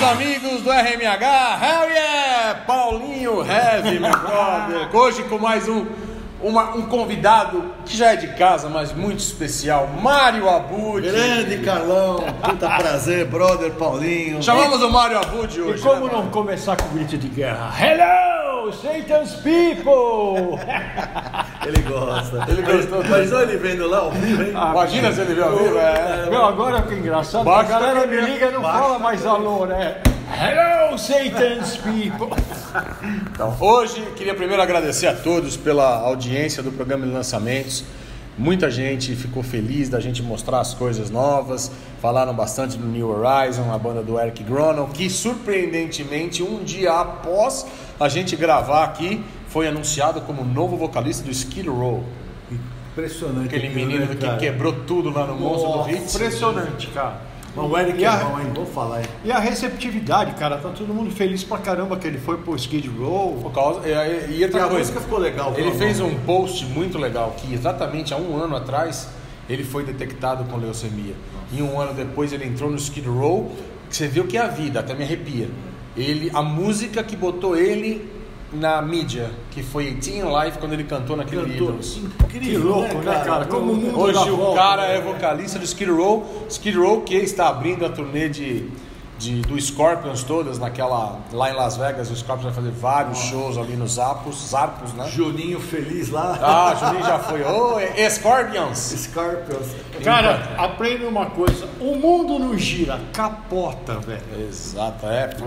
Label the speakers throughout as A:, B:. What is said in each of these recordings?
A: amigos do RMH, hell yeah! Paulinho Heavy, meu brother. Hoje com mais um convidado que já é de casa, mas muito especial, Mário Abud.
B: Grande Carlão, puta prazer, brother Paulinho.
A: Chamamos o Mário Abud hoje.
C: E como não começar com o grito de guerra? Hello, Satan's people!
B: Ele gosta.
A: Ele gostou.
B: Mas olha ele vendo lá ao vivo, hein?
A: Imagina se ele viu ao vivo,
C: Meu, agora que engraçado, a galera me liga e não fala mais alô, né? Hello, Satan's people!
A: Então, hoje queria primeiro agradecer a todos pela audiência do programa de lançamentos. Muita gente ficou feliz da gente mostrar as coisas novas. Falaram bastante do New Horizon, a banda do Eric Gronal, que surpreendentemente, um dia após a gente gravar aqui, foi anunciado como novo vocalista do Skid Row.
B: Impressionante.
A: Aquele menino que quebrou tudo lá no Monstro do Hits.
C: Impressionante, cara.
B: Mas o Eric é bom, hein? Vou falar, hein?
C: E a receptividade, cara, tá todo mundo feliz pra caramba que ele foi pro Skid Row.
A: Por causa, e outra
B: a
A: coisa,
B: música ficou legal.
A: ele fez um post muito legal que exatamente há um ano atrás ele foi detectado com leucemia. E um ano depois ele entrou no Skid Row, que você viu que é a vida, até me arrepia. A música que botou ele na mídia, que foi Teen Life, quando ele cantou naquele Idols.
C: Que louco, né, cara? Como o mundo
A: Hoje
C: dá
A: o
C: volta,
A: cara
C: né?
A: é vocalista do Skid Row que está abrindo a turnê do Scorpions todas, lá em Las Vegas. O Scorpions vai fazer vários shows ali nos Zarpos, né?
B: Juninho feliz lá.
A: Ah, Juninho já foi. Scorpions!
B: Scorpions.
C: Cara, aprende uma coisa: o mundo não gira, capota, velho.
A: Exato,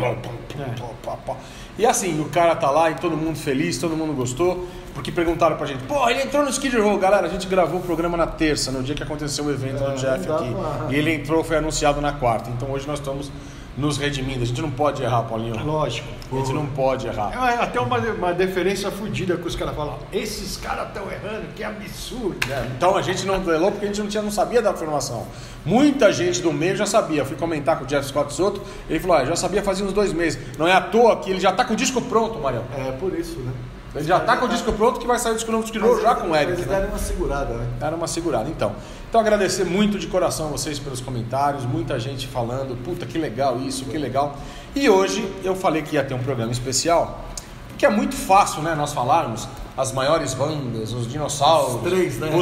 A: E assim, o cara tá lá e todo mundo feliz, todo mundo gostou, porque perguntaram pra gente, pô, ele entrou no Skid Row, galera, a gente gravou o programa na terça, no dia que aconteceu o evento do Jeff aqui, e ele entrou, foi anunciado na quarta, então hoje nós estamos nos redimindo, a gente não pode errar, Paulinho.
C: Lógico.
A: A gente não pode errar.
C: É até uma deferência fodida que os caras falam, esses caras estão errando, que absurdo.
A: Então a gente não errou porque a gente não sabia da informação. Muita gente do meio já sabia. Eu fui comentar com o Jeff Scott Soto, ele falou, já sabia fazia uns 2 meses. Não é à toa que ele já tá com o disco pronto, Marião.
B: É por isso, né?
A: Ele já tá com o disco pronto que vai sair o disco novo do Skid Row já com o Eric.
B: Eles deram uma segurada, né?
A: Era uma segurada, então agradecer muito de coração a vocês pelos comentários, muita gente falando, puta, que legal isso, que legal. E hoje eu falei que ia ter um programa especial, que é muito fácil, né, nós falarmos as maiores bandas, os dinossauros,
B: os 3, né?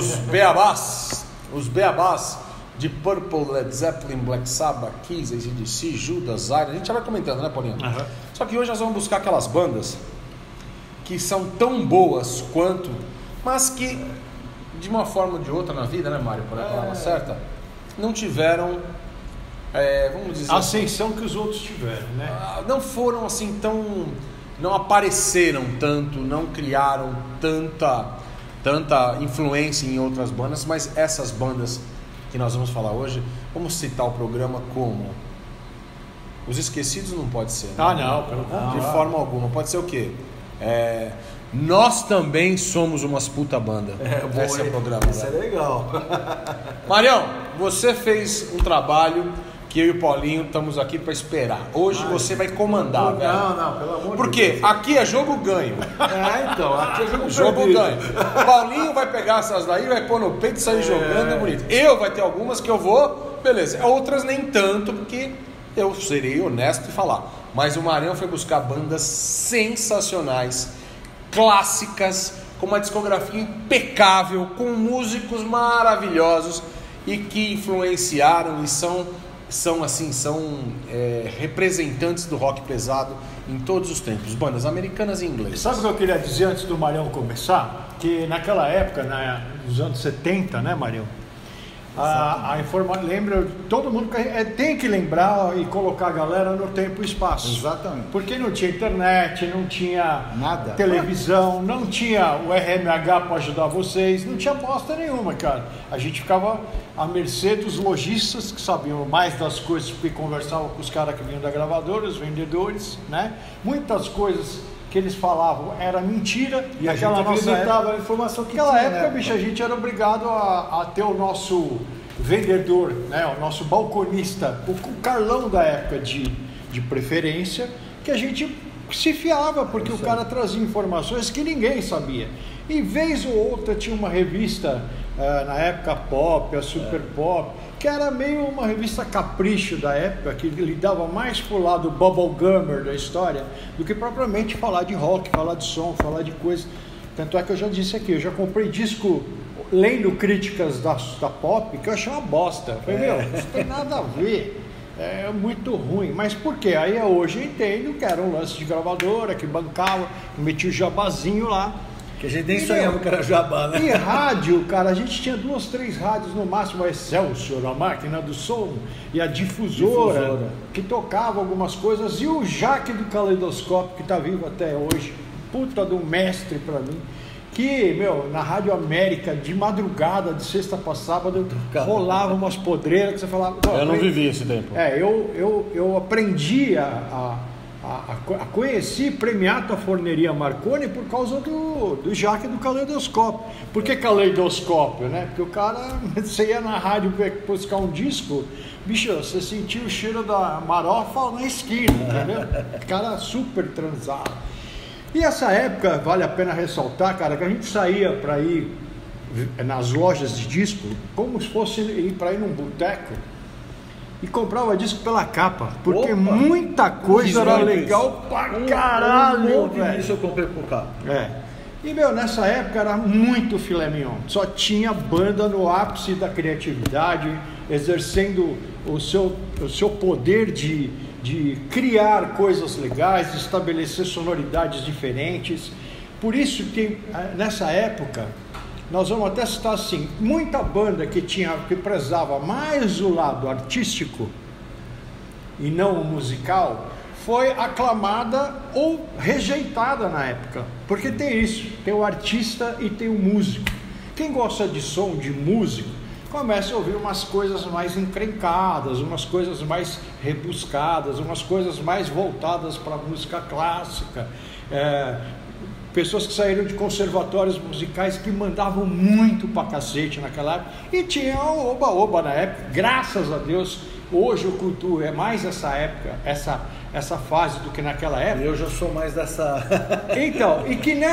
A: os beabás de Purple, Led Zeppelin, Black Sabbath, Kiss, AC/DC, Judas, Iron, a gente já vai comentando, né, Paulinho?
C: Uhum.
A: Só que hoje nós vamos buscar aquelas bandas que são tão boas quanto, mas que de uma forma ou de outra na vida, né, Mário, por a palavra certa, não tiveram, vamos dizer
C: a ascensão que os outros tiveram, né?
A: Não foram assim tão, não apareceram tanto, não criaram tanta influência em outras bandas, mas essas bandas que nós vamos falar hoje, vamos citar o programa como Os Esquecidos não pode ser, né?
C: Não, pelo contrário.
A: De forma alguma, pode ser o quê? Nós também somos umas puta banda. Esse é o programa.
B: Isso é legal.
A: Marião, você fez um trabalho que eu e o Paulinho estamos aqui para esperar. Hoje você vai comandar, velho.
B: Não, pelo amor de Deus.
A: Porque aqui é jogo ganho.
B: Então, aqui é
A: Jogo ganho. Paulinho vai pegar essas daí, vai pôr no peito e sair jogando bonito. Eu vai ter algumas que eu vou, beleza. Outras nem tanto, porque eu serei honesto e falar. Mas o Marião foi buscar bandas sensacionais, clássicas, com uma discografia impecável, com músicos maravilhosos e que influenciaram e são representantes do rock pesado em todos os tempos, bandas americanas e inglesas.
C: Sabe o que eu queria dizer antes do Marião começar? Que naquela época, nos anos 70, né, Marião? A informação, lembra, todo mundo tem que lembrar e colocar a galera no tempo e espaço.
B: Exatamente.
C: Porque não tinha internet, não tinha
B: nada,
C: televisão, não tinha o RMH para ajudar vocês, não tinha bosta nenhuma, cara. A gente ficava à mercê dos lojistas que sabiam mais das coisas, porque conversavam com os caras que vinham da gravadora, os vendedores, né? Muitas coisas que eles falavam era mentira,
B: e a gente acreditava na informação que
C: naquela
B: tinha,
C: época,
B: né?
C: bicho, a gente era obrigado a ter o nosso vendedor, né, o nosso balconista, o Carlão da época de preferência, que a gente se fiava, porque o cara trazia informações que ninguém sabia. E vez ou outra tinha uma revista, na época Pop, a Super Pop, que era meio uma revista capricho da época, que lidava mais pro lado bubblegummer da história do que propriamente falar de rock, falar de som, falar de coisa. Tanto é que eu já disse aqui, eu já comprei disco lendo críticas da Pop, que eu achei uma bosta. Eu falei, meu, isso tem nada a ver, é muito ruim. Mas por quê? Aí hoje eu entendo que era um lance de gravadora, que bancava, que metia o jabazinho lá.
B: Que a gente nem sonhava que era jabá, né?
C: E rádio, cara, a gente tinha 2, 3 rádios no máximo, a Excelsior, a máquina do som, e a difusora, que tocava algumas coisas, e o Jaque do Caleidoscópio, que está vivo até hoje, puta de um mestre para mim, que, meu, na Rádio América, de madrugada, de sexta para sábado, rolava umas podreiras que você falava...
A: Eu não vivi esse tempo.
C: Eu aprendi a conheci Premiata Forneria Marconi por causa do Jaque do Caleidoscópio. Por que Caleidoscópio, né? Porque o cara, você ia na rádio buscar um disco, bicho, você sentia o cheiro da marofa na esquina, entendeu? O cara super transado. E essa época, vale a pena ressaltar, cara, que a gente saía para ir nas lojas de disco como se fosse ir para ir num boteco e comprava disco pela capa, porque muita coisa era legal pra caralho, velho.
B: Isso eu comprei por capa.
C: E, meu, nessa época era muito filé mignon. Só tinha banda no ápice da criatividade, exercendo o seu poder de criar coisas legais, de estabelecer sonoridades diferentes. Por isso que, nessa época, nós vamos até citar assim, muita banda que prezava mais o lado artístico e não o musical, foi aclamada ou rejeitada na época, porque tem isso, tem o artista e tem o músico. Quem gosta de som, de músico, começa a ouvir umas coisas mais encrencadas, umas coisas mais rebuscadas, umas coisas mais voltadas para a música clássica, pessoas que saíram de conservatórios musicais que mandavam muito pra cacete naquela época, e tinha o oba-oba na época, graças a Deus. Hoje o culto é mais essa época, essa fase do que naquela época.
B: Eu já sou mais dessa...
C: Então, e que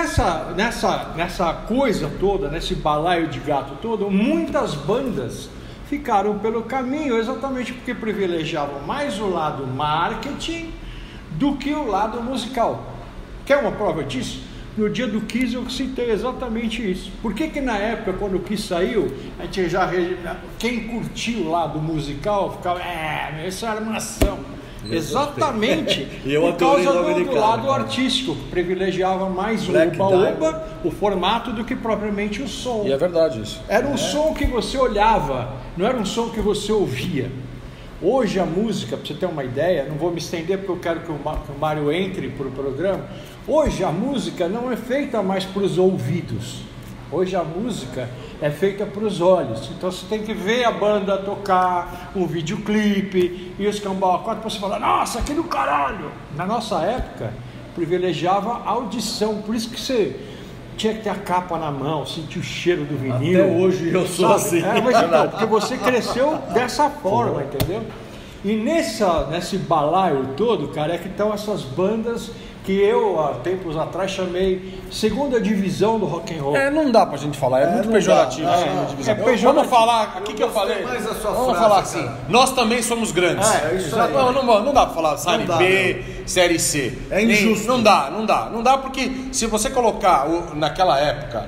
C: nessa coisa toda, nesse balaio de gato todo, muitas bandas ficaram pelo caminho, exatamente porque privilegiavam mais o lado marketing do que o lado musical. Quer uma prova disso? No dia do Kiss eu citei exatamente isso. Por que na época, quando o Kiss saiu, a gente quem curtiu o lado musical ficava, isso era uma ação. Exatamente por causa do lado artístico, que privilegiava mais o oba-oba, o formato, do que propriamente o som.
A: E é verdade isso.
C: Era um som que você olhava, não era um som que você ouvia. Hoje a música, para você ter uma ideia, não vou me estender porque eu quero que o Mário entre para o programa. Hoje a música não é feita mais para os ouvidos. Hoje a música é feita para os olhos. Então você tem que ver a banda tocar, um videoclipe e os cambau para você falar, nossa, que do caralho! Na nossa época, privilegiava a audição. Por isso que você tinha que ter a capa na mão, sentir o cheiro do vinil.
B: Até hoje eu sou assim.
C: Mas então, porque você cresceu dessa forma, entendeu? E nesse balaio todo, cara, é que estão essas bandas que eu, há tempos atrás, chamei segunda divisão do rock and roll.
A: Não dá pra gente falar, é muito pejorativo. Vamos falar, aqui que eu falei, vamos falar assim, nós também somos grandes.
B: Isso aí.
A: Não dá pra falar série B, série C.
B: É injusto.
A: Não dá porque se você colocar naquela época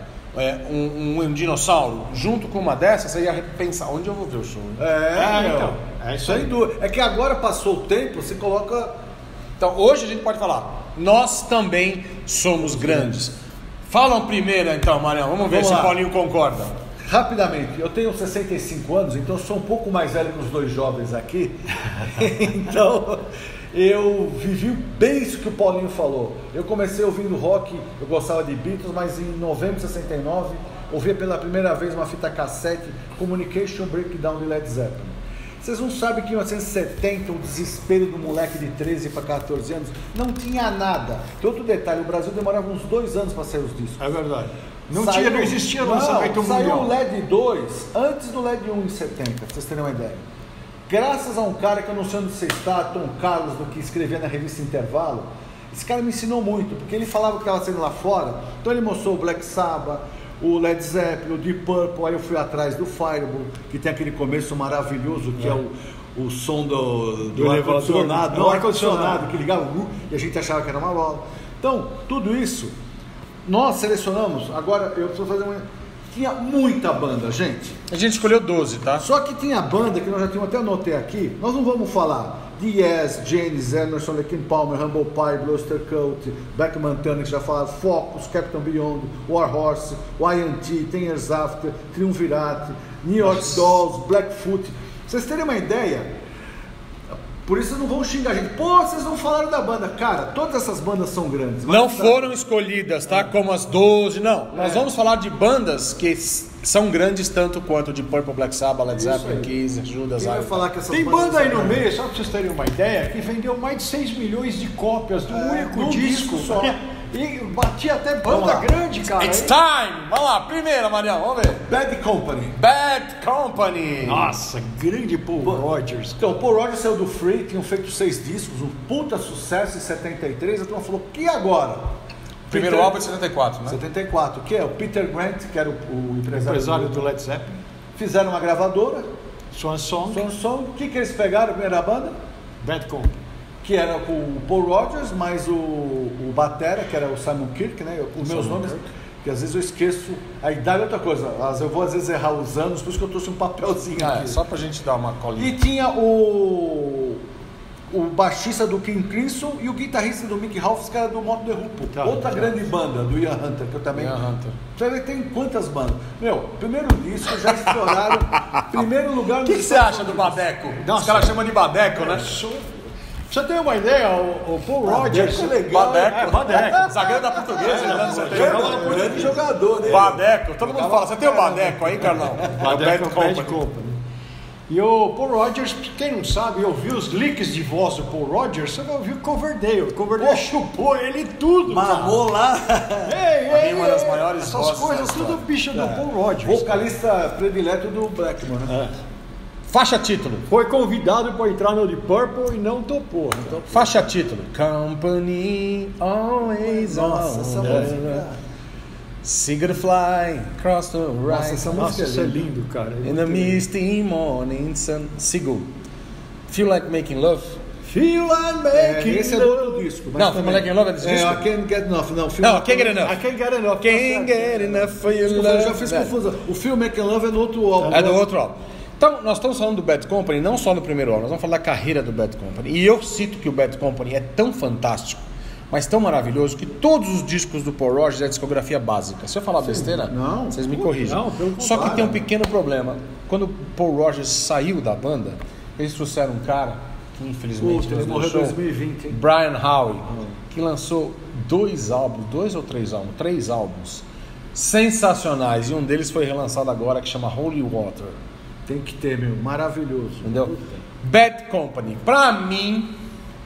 A: um dinossauro junto com uma dessas, você ia pensar, onde eu vou ver o show?
C: Então, é isso aí.
B: É que agora passou o tempo, você coloca...
A: Então hoje a gente pode falar, nós também somos grandes. Falam primeiro então, Marião, vamos ver se o Paulinho concorda.
B: Rapidamente, eu tenho 65 anos, então eu sou um pouco mais velho que os dois jovens aqui. Então, eu vivi bem isso que o Paulinho falou. Eu comecei ouvindo rock, eu gostava de Beatles, mas em novembro de 69, ouvi pela primeira vez uma fita cassete, Communication Breakdown de Led Zeppelin. Vocês não sabem que em 1970, o desespero do moleque de 13 para 14 anos, não tinha nada. Tem outro detalhe, o Brasil demorava uns 2 anos para sair os discos.
C: É verdade. Não existia lançamento mundial.
B: Saiu o LED 2 antes do LED 1 em 70, pra vocês terem uma ideia. Graças a um cara que eu não sei onde você está, Tom Carlos, do que escrevia na revista Intervalo, esse cara me ensinou muito, porque ele falava o que estava saindo lá fora, então ele mostrou o Black Sabbath, o Led Zeppelin, o Deep Purple, aí eu fui atrás do Fireball, que tem aquele começo maravilhoso, que é o som do ar-condicionado,
C: do ar-condicionado,
B: que ligava e a gente achava que era uma bola. Então, tudo isso, nós selecionamos, agora eu preciso fazer uma... Tinha muita banda, gente.
A: A gente escolheu 12, tá?
B: Só que tinha banda que nós já tínhamos, até anotei aqui, nós não vamos falar de Yes, Janis, Emerson, Lake Palmer, Humble Pie, Bluster Cult, Black Montana, que já falaram, Focus, Captain Beyond, War Horse, Y&T, Ten Years After, Triumvirate, New York Dolls, Blackfoot. Pra vocês terem uma ideia, por isso não vão xingar a gente. Pô, vocês não falaram da banda. Cara, todas essas bandas são grandes.
A: Não foram escolhidas, tá? Como as 12, não. Nós vamos falar de bandas que são grandes tanto quanto de Purple, Black Sabbath, Led Zeppelin, Kiss, Judas,
B: Vai falar que essas
C: tem
B: bandas
C: banda aí
B: são
C: no
B: grandes.
C: meio, só pra vocês terem uma ideia, que vendeu mais de 6 milhões de cópias do único
B: num
C: disco
B: disco só.
C: E batia até
B: Vamos
C: banda
B: lá.
C: grande, cara.
A: It's time! Vamos lá, primeira, Marião, vamos ver.
B: Bad Company.
A: Bad Company.
C: Nossa, grande Paul Rodgers.
B: Então, o Paul Rodgers saiu do Free, tinham feito 6 discos, um puta sucesso em 73. A turma falou, que agora?
A: Primeiro álbum de 74, né?
B: 74, que é o Peter Grant, que era o empresário
C: do Led Zeppelin.
B: Fizeram uma gravadora,
C: Swan Song,
B: Song. O que eles pegaram, a primeira banda?
C: Bad Company.
B: Que era o Paul Rodgers, mais o batera, que era o Simon Kirk, né? Os meus nomes, que às vezes eu esqueço a idade é outra coisa. Eu vou às vezes errar os anos, por isso que eu trouxe um papelzinho aqui.
A: Só pra gente dar uma colinha.
B: E tinha o baixista do King Crimson e o guitarrista do Mick Halfs, que era do Moto The Hoople. Outra grande banda, do Ian Hunter, que eu também...
A: Ian Hunter.
B: Você vê que tem quantas bandas? Meu, primeiro disco, já estouraram, primeiro lugar...
A: O que você acha do Badeco? Os caras chamam de Badeco, né?
C: Pra você ter uma ideia, o Paul Rodgers...
B: é legal.
A: Badeco.
C: Badeco.
A: Zagueiro da Portuguesa, né? Você tem
B: Um grande jogador, né?
A: Badeco. Todo mundo fala, você tem o Badeco aí, Carlão?
C: Badeco,
A: Bad
C: Bad Company. E o Paul Rodgers, quem não sabe, ouviu os leaks de voz do Paul Rodgers, você vai ouvir o Coverdale. O Coverdale chupou ele tudo,
B: Mamou lá.
C: Ei,
A: uma das maiores
C: essas
A: vozes
C: coisas,
A: da
C: tudo
A: história.
C: bicho do Paul Rodgers.
B: Vocalista predileto do Blackmore, né?
A: Faixa título.
C: Foi convidado para entrar no Deep Purple e não topou.
A: Faixa título. Company always
B: Nossa, essa música.
A: Seagull fly across the
B: Nossa,
A: right.
B: essa música
C: Nossa, isso é lindo, cara.
A: In the misty morning sun. Seagull. Feel like making love.
C: Feel like making
B: Esse é do outro disco. mas
A: Não,
B: também-
A: Feel Like Making Love é desse disco?
B: I Can't Get Enough. Não,
A: Não, Can't Get Enough.
C: I can't get enough.
A: Can't get enough for your
B: Eu
A: love.
B: já fiz confusão. O Feel Making Love é no outro álbum.
A: É do outro álbum. Então, nós estamos falando do Bad Company, não só no primeiro álbum, nós vamos falar da carreira do Bad Company. E eu cito que o Bad Company é tão fantástico, mas tão maravilhoso, que todos os discos do Paul Rodgers é a discografia básica. Se eu falar besteira,
B: Não.
A: vocês me corrigem.
C: Não, pelo
A: Só que
C: contrário.
A: tem um pequeno problema. Quando o Paul Rodgers saiu da banda, eles trouxeram um cara que infelizmente
B: Puta, ele
A: nos
B: morreu em
A: deixou,
B: 2020, hein?
A: Brian Howe, que lançou 2 ou 3 álbuns, 3 álbuns sensacionais, e um deles foi relançado agora, que chama Holy Water.
B: Tem que ter, meu. Maravilhoso.
A: Entendeu? Bad Company, pra mim,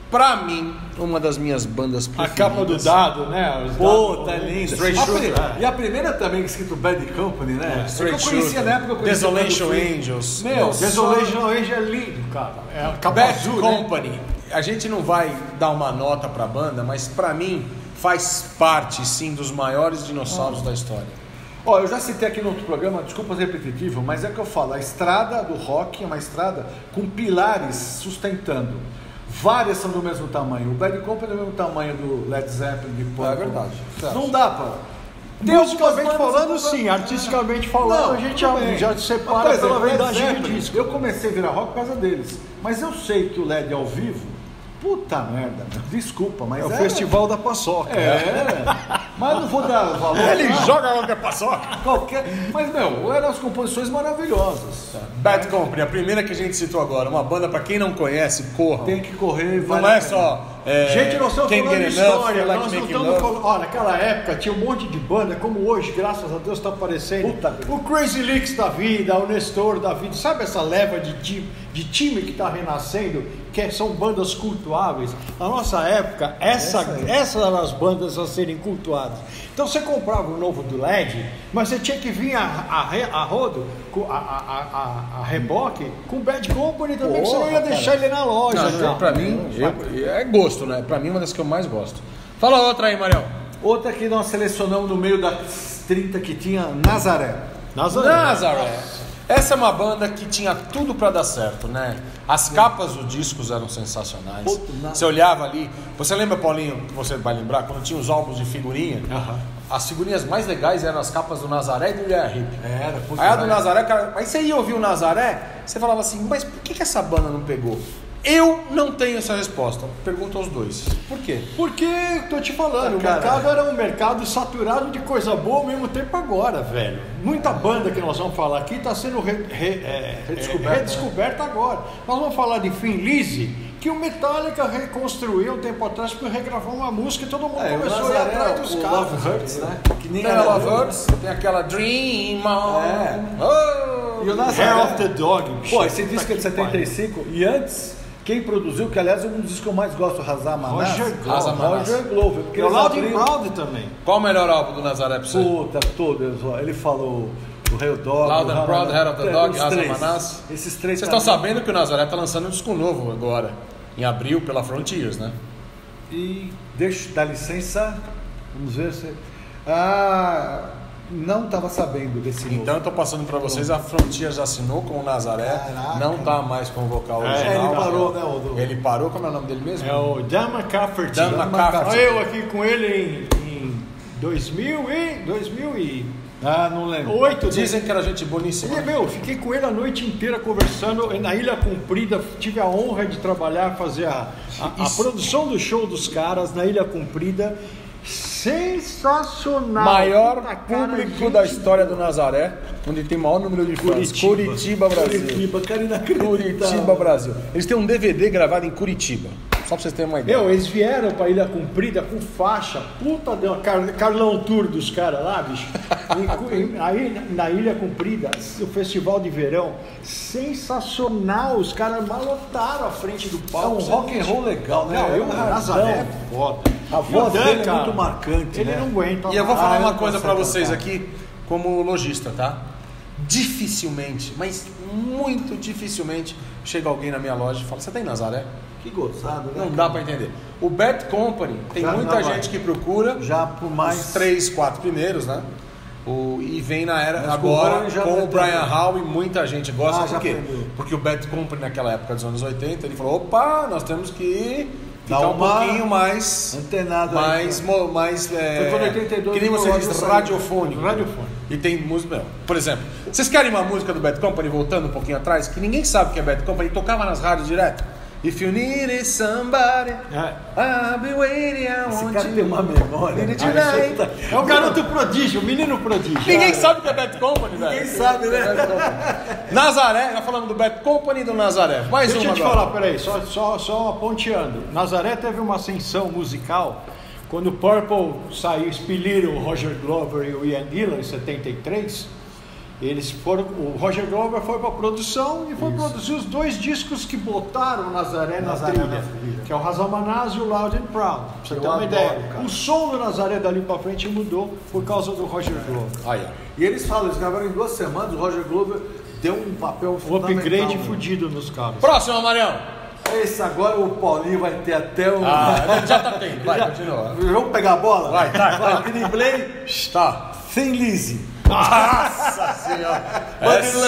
A: uma das minhas bandas
C: A
A: preferidas.
C: capa do dado, né? Os
B: Pô,
C: dados-
B: tá lindo.
A: Straight
B: A
A: Shooter.
B: E a primeira também escrito Bad Company, né? É que eu conhecia na época, eu conhecia
A: Desolation
B: o Free.
A: Angels.
B: Meu,
C: Desolation Angel é lindo, cara. É a capa
A: Bad
C: azul, né?
A: Company. A gente não vai dar uma nota pra banda, mas pra mim faz parte, sim, dos maiores dinossauros da história.
B: Ó, eu já citei aqui no outro programa, desculpa ser repetitivo, mas é que eu falo, a estrada do rock é uma estrada com pilares sustentando. Várias são do mesmo tamanho. O Bad Company é do mesmo tamanho do Led Zeppelin, de Purple.
A: É verdade.
B: Não dá pra...
C: Musicalmente
B: algumas
C: falando,
B: bandas-
C: sim. Artisticamente falando, a gente
B: tudo bem.
C: já
B: Mas,
C: separa
B: por exemplo,
C: pela
B: Led
C: verdade do
B: Zeppelin,
C: disco.
B: eu comecei a virar rock por causa deles. Mas eu sei que o Led ao vivo, puta merda, meu, desculpa, mas
C: É o Festival da Paçoca.
B: Mas não vou dar valor.
A: Ele
B: não.
A: joga qualquer paçoca.
B: Qualquer... Mas, meu, eram as composições maravilhosas.
A: Bad Company, a primeira que a gente citou agora, uma banda pra quem não conhece, corram.
B: Tem que correr.
A: Não é só.
C: Gente, nós estamos
A: Can't
C: falando de
A: Get Enough,
C: história,
A: Feel Like
C: nós não
A: Making
C: estamos
A: Love.
C: falando... Ó, naquela época tinha um monte de banda, como hoje, graças a Deus, está aparecendo.
B: Puta.
C: O Crazy Leaks da vida, o Nestor da vida, sabe essa leva de time que está renascendo, que são bandas cultuáveis? Na nossa época, essas eram as bandas a serem cultuadas. Então você comprava o novo do LED, mas você tinha que vir a rodo, a reboque, com Bad Company também, que você não ia deixar ele na loja.
A: Não,
C: cara.
A: pra mim, é gosto, né? Pra mim, uma das que eu mais gosto. Fala outra aí, Marião.
B: Outra que nós selecionamos no meio das 30 que tinha Nazaré.
A: Nazaré. Essa é uma banda que tinha tudo pra dar certo, né? As capas dos discos eram sensacionais. Você olhava ali... Você lembra, Paulinho, que você vai lembrar, quando tinha os álbuns de figurinha? As figurinhas mais legais eram as capas do Nazaré e do Uriah Heep. Aí a do Nazaré, cara... Aí você ia ouvir o Nazaré, você falava assim, mas por que essa banda não pegou? Eu não tenho essa resposta. Pergunto aos dois. Por quê?
C: Porque, tô te falando, o mercado era um mercado saturado de coisa boa ao mesmo tempo agora, velho. Muita banda que nós vamos falar aqui está sendo redescoberta agora. Nós vamos falar de Thin Lizzy, que o Metallica reconstruiu um tempo atrás para regravar uma música e todo mundo começou a ir atrás dos caras.
B: Love Hurts, né? Que nem
A: tem a Love Hurts, tem aquela Dream On.
B: E o Nazaré.
C: Hair of the Dog.
B: Pô, esse disco é de 75 e antes... Quem produziu, que aliás é um dos discos que eu mais gosto, Razamanás. Roger Glover.
C: E o Loud and Proud também.
A: Qual o melhor álbum do Nazaré pra você?
B: Puta, todos. Ele falou do Hair Dog.
A: Loud and Proud, Hair of the Dog, Razamanás.
B: Esses três.
A: Vocês estão sabendo que o Nazaré tá lançando um disco novo agora, em abril, pela Frontiers, né?
B: E deixa, dá licença, vamos ver se... não estava sabendo desse novo.
A: Então eu tô passando para vocês, a Frontier já assinou com o Nazaré.
B: Caraca.
A: Não tá mais com o vocal original.
B: Ele parou, né?
A: Ele parou, como é o nome dele mesmo?
C: É o Dan McCafferty.
A: Dan McCafferty.
C: Eu aqui com ele em 2000 e...
B: não lembro.
C: 8.
A: Dizem que era gente boníssima.
C: E, fiquei com ele a noite inteira conversando na Ilha Comprida. Tive a honra de trabalhar, fazer a produção do show dos caras na Ilha Comprida. Sensacional!
A: Maior público da história do Nazaré, onde tem o maior número de fãs. Curitiba, Brasil. Curitiba, Brasil. Eles têm um DVD gravado em Curitiba. Só pra vocês terem uma ideia.
C: Eles vieram pra Ilha Comprida com faixa. Puta, deu uma Carlão Tour dos caras lá, bicho. Aí na Ilha Comprida, o festival de verão, sensacional. Os caras malotaram a frente do palco.
B: É um rock and roll legal, né?
C: O Nazaré, foda.
B: A voz dele é muito marcante,
C: ele
B: né?
C: não aguenta.
A: E eu vou falar uma coisa pra vocês aqui, como lojista, tá? Dificilmente, mas muito dificilmente, chega alguém na minha loja e fala, você tem Nazaré?
B: Que gozado, né?
A: Não dá pra entender. O Bad Company, tem muita gente que procura.
B: Já por mais...
A: Os 3, 4 primeiros, né? E vem na era agora com o Brian Howe e muita gente gosta. Por quê? Porque o Bad Company naquela época dos anos 80, ele falou, opa, nós temos que ficar um pouquinho mais
B: antenado,
A: mais
B: foi 82,
A: que nem você diz, radiofônico. E tem música, por exemplo, vocês querem uma música do Bad Company, voltando um pouquinho atrás, que ninguém sabe que é Bad Company, tocava nas rádios direto? If you needed somebody, I'll be waiting.
B: Esse cara tem uma memória.
C: É o garoto prodígio, o menino prodígio.
A: Ninguém sabe que é Bad Company, velho.
B: Ninguém sabe, né?
A: Nazaré, nós falamos do Bad Company e do Nazaré. Mais
C: Deixa
A: uma
C: eu te falar, peraí, só ponteando. Nazaré teve uma ascensão musical quando o Purple saiu, expeliram o Roger Glover e o Ian Gillan em 73. Eles foram, o Roger Glover foi para a produção e foi produzir os 2 discos que botaram o Nazaré na trilha, que é o Razamanás e o Loud and Proud. Pra você ter uma ideia. O som do Nazaré dali para frente mudou por causa do Roger Glover.
B: E eles falam, eles gravaram em 2 semanas, o Roger Glover deu um papel fundamental.
C: Um upgrade fudido nos caras.
A: Próximo, Marião.
B: Esse agora o Paulinho vai ter até um...
A: já tá tendo. Vai, continua.
B: Vamos pegar a bola?
A: Vai.
B: Driblei.
A: Tá.
B: Thin Lizzy.
A: Nossa senhora.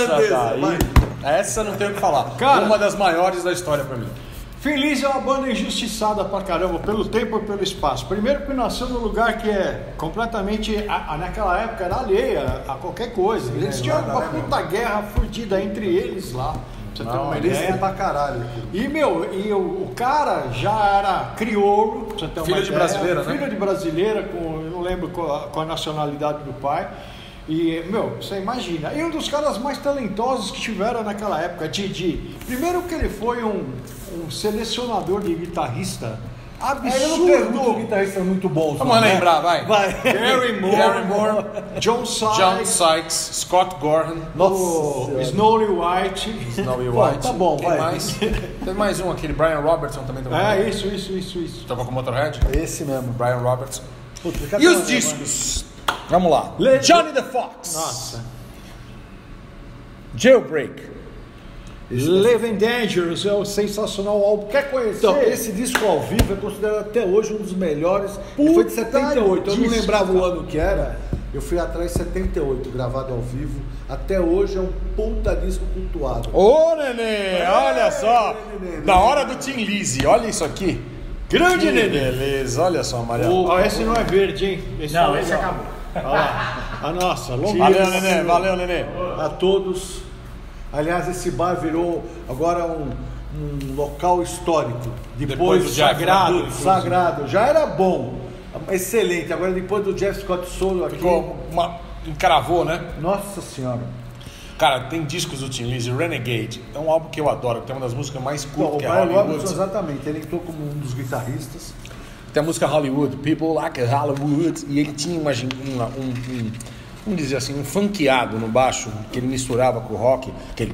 A: Essa não tem o que falar. Cara, uma das maiores da história pra mim.
C: Thin Lizzy é uma banda injustiçada pra caramba, pelo tempo e pelo espaço. Primeiro porque nasceu num lugar que é completamente, naquela época era alheia a qualquer coisa. Eles tinham uma puta guerra fudida entre eles lá. Pra você ter uma ideia.
B: Pra caralho.
C: E o cara já era crioulo, pra você ter uma
A: filho de brasileira, né?
C: Filho de brasileira, eu não lembro com a nacionalidade do pai. E, você imagina, e um dos caras mais talentosos que tiveram naquela época, Didi. Primeiro que ele foi um selecionador de guitarrista absurdo.
B: Ele não guitarristas muito bons.
A: Vamos lembrar, vai.
C: Gary Moore, John Sykes,
A: Scott Gorham,
C: Snowy White.
B: Tá bom, vai.
A: Tem mais um, aquele Brian Robertson também.
C: Isso.
A: Tocou com o Motorhead?
B: Esse mesmo.
A: Brian Robertson. E os discos? Vamos lá. Johnny the Fox.
C: Nossa.
A: Jailbreak.
C: Living Dangerous é o sensacional álbum. Quer conhecer?
B: Então, esse disco ao vivo é considerado até hoje um dos melhores. Foi de 78, eu não lembrava o ano que era. Eu fui atrás 78, gravado ao vivo. Até hoje é um puta disco cultuado.
A: Ô, Nenê, olha só. Da hora do Tim Lizzy, olha isso aqui.
C: Grande,
A: Que
C: Nenê.
A: beleza, olha só, Mariano.
C: Ó, esse não é verde, hein?
D: Não,
C: é
D: esse
C: legal.
D: acabou.
C: Olha lá. A nossa, longa.
A: Valeu, Nenê, valeu, Nenê.
B: A todos. Aliás, esse bar virou agora um local histórico.
A: Depois do Jeff,
C: sagrado.
B: Sagrado. Já era bom. Excelente. Agora depois do Jeff Scott Solo aqui.
A: Encravou, né?
B: Nossa senhora.
A: Cara, tem discos do Tim Lizzy, Renegade. É um álbum que eu adoro, que tem uma das músicas mais
B: Não,
A: curtas,
B: o
A: que é
B: Brian Robinson,
A: Hollywood.
B: exatamente. Ele entrou como um dos guitarristas.
A: Tem a música Hollywood, People Like Hollywood. E ele tinha vamos dizer assim, um funkeado no baixo, que ele misturava com o rock, aquele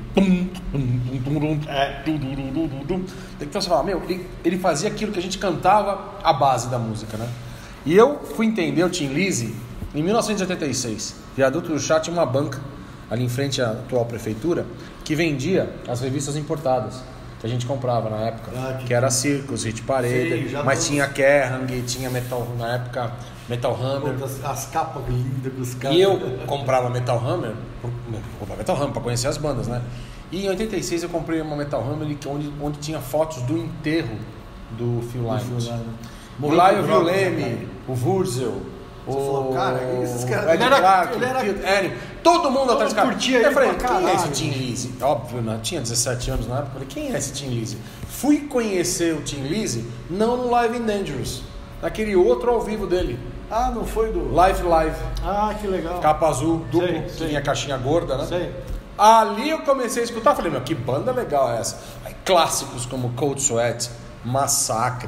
A: Então você fala, meu, ele fazia aquilo que a gente cantava a base da música, né? E eu fui entender o Tim Lizzy em 1986. Viaduto do Chá tinha uma banca ali em frente à atual prefeitura que vendia as revistas importadas que a gente comprava na época, que era Circus, Hit Parade,
B: Sim,
A: mas tinha Kerrang, tinha Metal, na época Metal Hammer.
B: As capas lindas dos caras.
A: E eu comprava Metal Hammer para conhecer as bandas, né? E em 86 eu comprei uma Metal Hammer onde tinha fotos do enterro do Phil Lynott. E lá eu vi o Leme, o Wurzel,
B: falou, cara, esses caras-
A: Ed
C: Ele era-
A: Clark,
C: ele era-
A: Phil Annie, todo mundo atrás do cara.
C: curtia
A: Eu
C: ele
A: falei,
C: pra
A: quem é esse
C: caralho.
A: Tim Lizzy? Óbvio, né? Tinha 17 anos na época. Eu falei, quem é esse Tim Lizzy? Fui conhecer o Tim Lizzy não no Live in Dangerous, naquele outro ao vivo dele,
B: Ah, não foi do...
A: Live,
C: Ah, que legal.
A: capa azul, duplo,
C: Sei,
A: que
C: sei.
A: tinha caixinha gorda, né?
C: Sei.
A: Ali eu comecei a escutar, falei, meu, que banda legal é essa? Aí, clássicos como Cold Sweat, Massacre,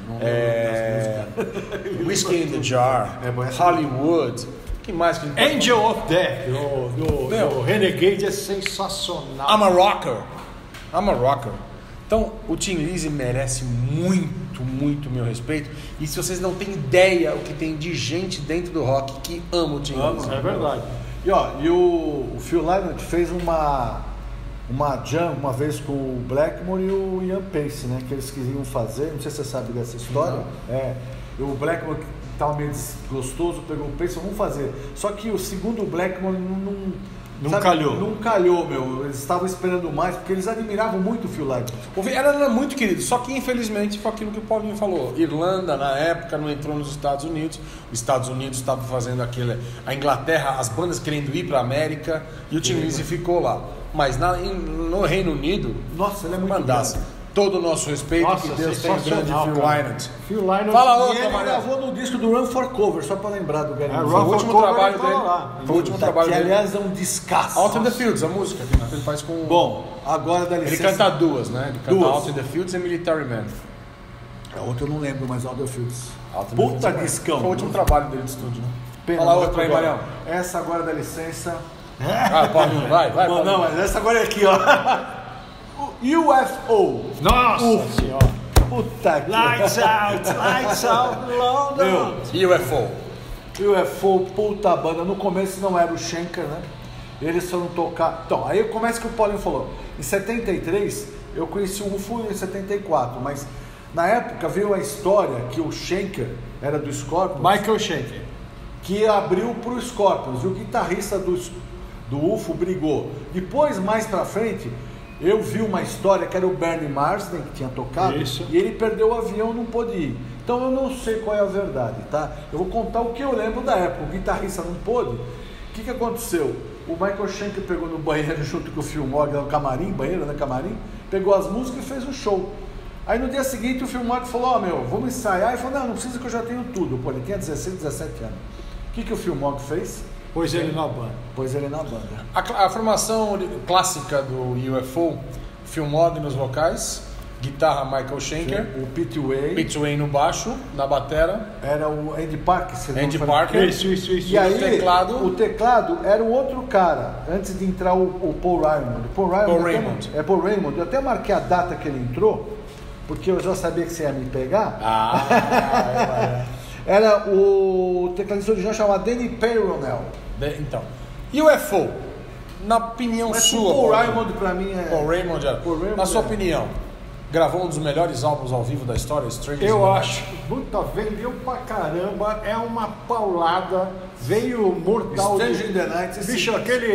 A: Whiskey in the Jar, Hollywood, que mais que a gente pode
C: Angel of Death,
A: Meu.
C: do Renegade é sensacional.
A: I'm a Rocker. I'm a Rocker. Então, o Tim Lizzy merece muito, muito meu respeito. E se vocês não têm ideia o que tem de gente dentro do rock que ama o Tim Lizzy.
C: É verdade.
B: E o Phil Lynott fez uma jam uma vez com o Blackmore e o Ian Pace, né? Que eles queriam fazer, não sei se você sabe dessa história. O Blackmore que estava meio desgostoso, pegou o Pace, vamos fazer. Só que o segundo Blackmore
C: Não calhou.
B: Não calhou, meu. Eles estavam esperando mais, porque eles admiravam muito o Phil Lynott.
A: Era muito querido, só que infelizmente foi aquilo que o Paulinho falou. Irlanda, na época, não entrou nos Estados Unidos. Os Estados Unidos estavam fazendo aquilo. A Inglaterra, as bandas querendo ir para a América e o Tim Lizzy ficou lá. Mas no Reino Unido,
B: Nossa, ele é muito
A: mandasse.
B: grande.
A: Todo o nosso respeito,
C: Nossa,
A: que Deus tem o grande
C: sensacional,
A: Phil
C: cara.
A: Lynott.
C: Phil Lynott.
A: Fala
B: E
A: outra,
B: ele
A: Mariano.
B: gravou no disco do Run for Cover, só pra lembrar do Gary
C: Run
A: Foi o
C: for
A: último
C: Cover,
A: trabalho
C: ele tava
A: dele.
C: lá.
A: Foi o último trabalho
B: que
A: dele.
B: aliás é um descasso.
A: Out in the Fields, a música que ele faz com...
B: Bom, agora dá
A: Ele
B: licença.
A: canta duas, né? Ele canta
B: Duas.
A: Out in the Fields e Military Man.
B: A outra eu não lembro, mas Aldo Fields.
A: Out in the
B: Puta
A: Fields.
B: discão.
A: Foi o último trabalho dele de estúdio, né?
B: Pena,
A: Fala
B: não
A: outra aí,
B: vai pro
A: Marião.
B: agora. Essa agora dá licença.
A: Ah, Paulinho, vai.
B: Não,
A: Paulinho.
B: não, mas essa agora é aqui, ó. O UFO.
C: Nossa senhora.
B: Puta que...
C: Lights out, London.
A: UFO.
B: UFO, puta banda. No começo não era o Schenker, né? Eles foram tocar... Então, aí começa que o Paulinho falou. Em 73, eu conheci o UFO em 74, mas na época veio a história que o Schenker era do Scorpions,
C: Michael Schenker.
B: que abriu pro Scorpions, e o guitarrista do UFO brigou. Depois, mais pra frente, eu vi uma história que era o Bernie Marsden, que tinha tocado,
C: Isso.
B: e ele perdeu o avião, não pôde ir. Então eu não sei qual é a verdade, tá? Eu vou contar o que eu lembro da época. O guitarrista não pôde. O que aconteceu? O Michael Schenker pegou no banheiro junto com o Phil Morgan, no camarim, banheiro, né, camarim, pegou as músicas e fez um show. Aí no dia seguinte o Phil Morgan falou, ó, meu, vamos ensaiar. E falou, não precisa que eu já tenho tudo. Pô, ele tinha 16, 17 anos. O que o Phil Morgan fez?
C: Pôs ele na banda.
B: Pôs ele na banda.
A: A formação clássica do UFO, Phil Morgan nos vocais, guitarra Michael Schenker,
B: O Pete Way
A: Pete Wayne no baixo, na batera,
B: era o Andy Parker. vocês
A: Andy
B: não falam-
A: Parker.
C: Isso.
B: E aí,
A: teclado.
B: o teclado era o outro cara, antes de entrar o Paul Raymond.
A: Paul Raymond.
B: Paul Raymond. Eu até marquei a data que ele entrou, porque eu já sabia que você ia me pegar. Era o tecladista original chamado Danny Peyronel.
A: Então, UFO, na opinião
B: Mas
A: sua,
B: o Paul
A: Paulinho.
B: Raymond pra mim é...
A: Paul Raymond,
B: Paul Raymond
A: na sua
B: é.
A: opinião, gravou um dos melhores álbuns ao vivo da história, Strangers in the
C: Eu
A: Night.
C: acho. Puta, vendeu pra caramba, é uma paulada, veio mortal.
B: Stranger in the Night.
C: Bicho,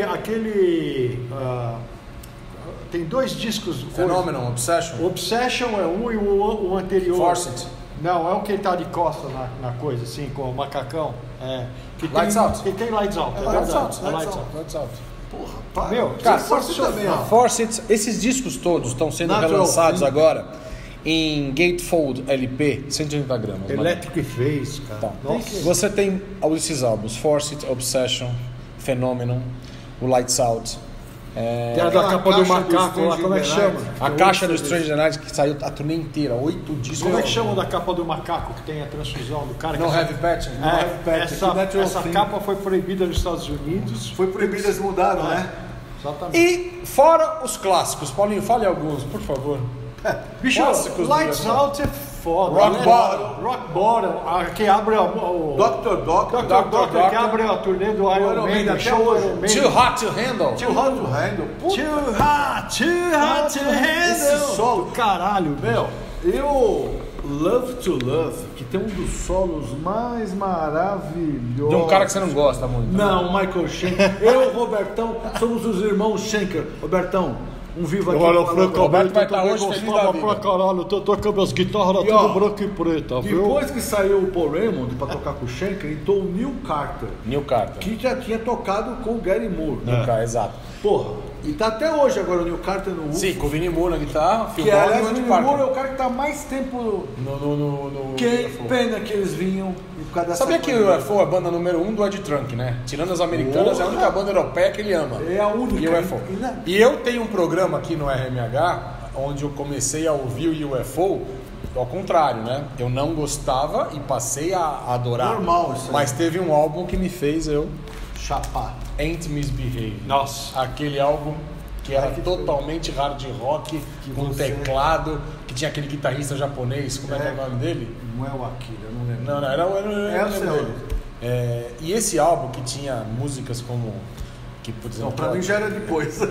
C: tem 2 discos.
A: Phenomenon, Obsession.
C: Obsession é um e o anterior.
A: Force It.
C: Não, é o que ele tá de costa na coisa, assim, com o macacão. Que
A: Lights
C: tem,
A: Out.
C: Que tem Lights Out. É
A: Lights
C: verdade,
A: Out,
C: é
A: Lights Out.
B: Porra, para.
C: Meu,
A: Cara,
C: sensacional.
A: Force It, esses discos todos estão sendo
B: Natural
A: relançados
B: Thing.
A: agora em Gatefold LP, 180 gramas. mano.
C: Electric Face, cara.
A: Então,
C: Nossa.
A: você tem esses álbuns, Force It, Obsession, Phenomenon, o Lights Out.
C: Tem a da capa do macaco lá, como é que chama?
A: A caixa do Stranger Night que saiu a turnê inteira, 8 discos.
C: Como é que chama da capa do macaco que tem a transfusão do cara?
A: No
C: que
A: Heavy Patching?
C: Essa capa foi proibida nos Estados Unidos.
B: Foi proibido, eles mudaram, né?
C: Exatamente.
A: E fora os clássicos, Paulinho, fale alguns, por favor.
C: Bicho,
A: Clássicos do
C: Lights
A: Metal.
C: Out é foda.
A: Rock
C: né?
A: Bottom.
C: Rock Bottom, que abre o
B: Dr. Doctor.
C: Dr. que abre a turnê do Iron Maiden, até o Iron Maiden.
A: Too Hot to Handle.
B: Too Hot to Handle. Puta,
C: Too hot to handle.
B: esse solo.
C: Caralho,
B: Meu, eu Love to Love, que tem um dos solos mais maravilhosos.
A: De um cara que você não gosta muito.
B: Não, Michael Schenker. Eu e o Robertão somos os irmãos Schenker. Robertão, um vivo aqui.
C: Olha,
B: falando.
A: Roberto vai estar hoje feliz da vida.
C: pra caralho, tô tocando as guitarras
B: E, ó,
C: tudo branco e preta, viu?
B: Depois que saiu o Paul Raymond pra tocar com o Schenker, entrou o Neil Carter,
A: Neil Carter.
B: que já tinha tocado com o Gary Moore.
A: Neil Carter, exato.
B: Porra, e tá até hoje agora o Neil Carter no UFO.
A: Sim, com o Vinnie Moore na guitarra, Phil
B: Que aliás, o
A: Andy
B: Neil
A: Parker.
B: Moore é o cara que tá mais tempo.
A: No
B: Que
A: UFO.
B: pena que eles vinham e por causa dessa
A: Sabia que
B: coisa.
A: o UFO é a banda número 1 do Ed Trunk, né? Tirando as americanas, é a única banda europeia que ele ama.
B: É a única.
A: E o UFO. E eu tenho um programa aqui no RMH, onde eu comecei a ouvir o UFO ao contrário, né? Eu não gostava e passei a adorar.
B: Normal isso aí.
A: Mas teve um álbum que me fez eu
B: Chapar.
A: Ain't Misbehave.
C: Nossa.
A: Aquele álbum que era totalmente hard rock, com
B: você-
A: teclado, que tinha aquele guitarrista japonês, como é que é o nome dele?
B: Não é o Akira, eu não lembro.
A: Não, era o
B: É o seu.
A: E esse álbum que tinha músicas como. Que, por exemplo,
B: Não, pra mim já era depois.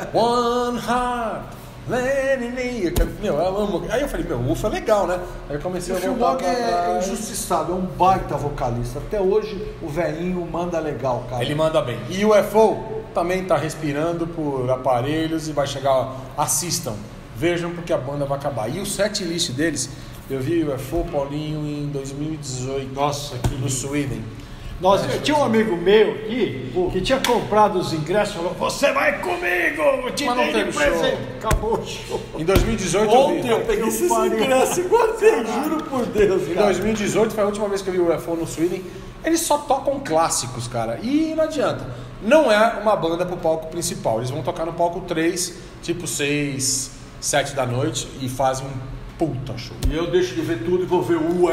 A: One Heart, Let It In. Meu, eu amo. Aí eu falei, meu, o UFO é legal, né? Aí eu comecei
B: O
A: a
B: Phil
A: voltar
B: Mogg
A: pra
B: é
A: trás.
B: injustiçado, é um baita vocalista. Até hoje o velhinho manda legal, cara.
A: Ele manda bem. E o UFO também tá respirando por aparelhos e vai chegar. Assistam, vejam porque a banda vai acabar. E o set list deles, eu vi o UFO Paulinho em 2018.
C: Nossa, que
A: no
C: lindo.
A: Sweden.
C: Eu tinha um amigo meu aqui que tinha comprado os ingressos e falou: Você vai comigo, eu te
A: Mas não
C: dei de
A: teve
C: presente.
A: show.
C: Acabou o show.
A: Em 2018
B: Ontem
A: eu
B: eu
A: vi.
B: peguei esses
C: pariu.
B: ingressos e guardei, juro por Deus,
A: Em
B: cara.
A: 2018 foi a última vez que eu vi o UFO no Sweden. Eles só tocam clássicos, cara. E não adianta. Não é uma banda pro palco principal. Eles vão tocar no palco 3, tipo 6, 7 da noite e fazem um puta show.
B: E eu deixo de ver tudo e vou ver o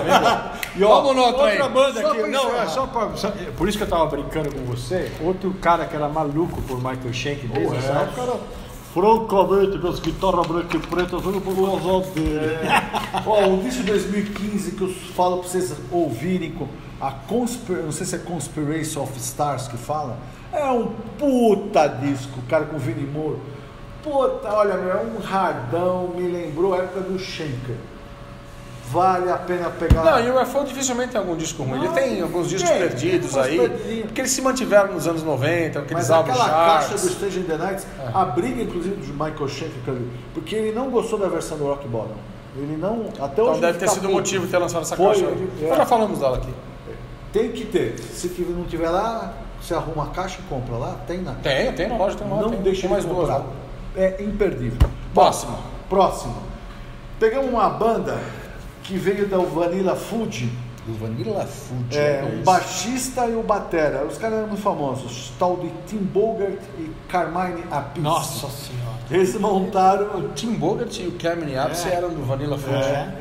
C: E ó,
A: Vamos no outro aí.
C: outra banda
B: Só
C: aqui.
B: pra
C: Não,
B: encerrar.
C: é só pra. Por isso que eu tava brincando com você. Outro cara que era maluco por Michael Schenker desde essa época era. Francamente, minhas guitarras brancas e pretas, eu não vou usar dele.
B: Ó, o disco de 2015 que eu falo pra vocês ouvirem, com a não sei se é Conspiracy of Stars que fala, é um puta disco, cara, com o Vinnie Moore. Puta, olha, meu, é um hardão, me lembrou a época do Schenker. Vale a pena pegar.
A: Não, e o UFO dificilmente tem algum disco ruim. Ele tem alguns discos
B: tem,
A: perdidos
B: tem uns
A: aí.
B: perdidos.
A: Porque eles se mantiveram nos anos 90, aqueles
B: Mas
A: álbuns
B: aquela caixa
A: charts.
B: do Stranger in the Night, a briga inclusive do Michael Schenker, porque ele não gostou da versão do Rock Bottom. Ele não, até hoje
A: Então deve
B: ele
A: ter
B: fica
A: sido o
B: puto.
A: motivo de ter lançado essa
B: Foi,
A: caixa.
B: é.
A: Nós já falamos dela aqui.
B: Tem que ter. Se não tiver lá, você arruma a caixa e compra lá. Tem na
A: Tem na loja, tem lá.
B: Não
A: tem,
B: deixa
A: tem mais
B: de
A: duas
B: comprar.
A: lá.
B: É imperdível.
A: Próximo.
B: Próximo. Pegamos uma banda que veio da Vanilla Fudge.
A: Do Vanilla Food.
B: O baixista e o batera. Os caras eram muito famosos. Tal de Tim Bogart e Carmine Appice.
C: Nossa senhora.
B: Eles montaram...
A: O Tim Bogart e o Carmine Appice eram do Vanilla Food.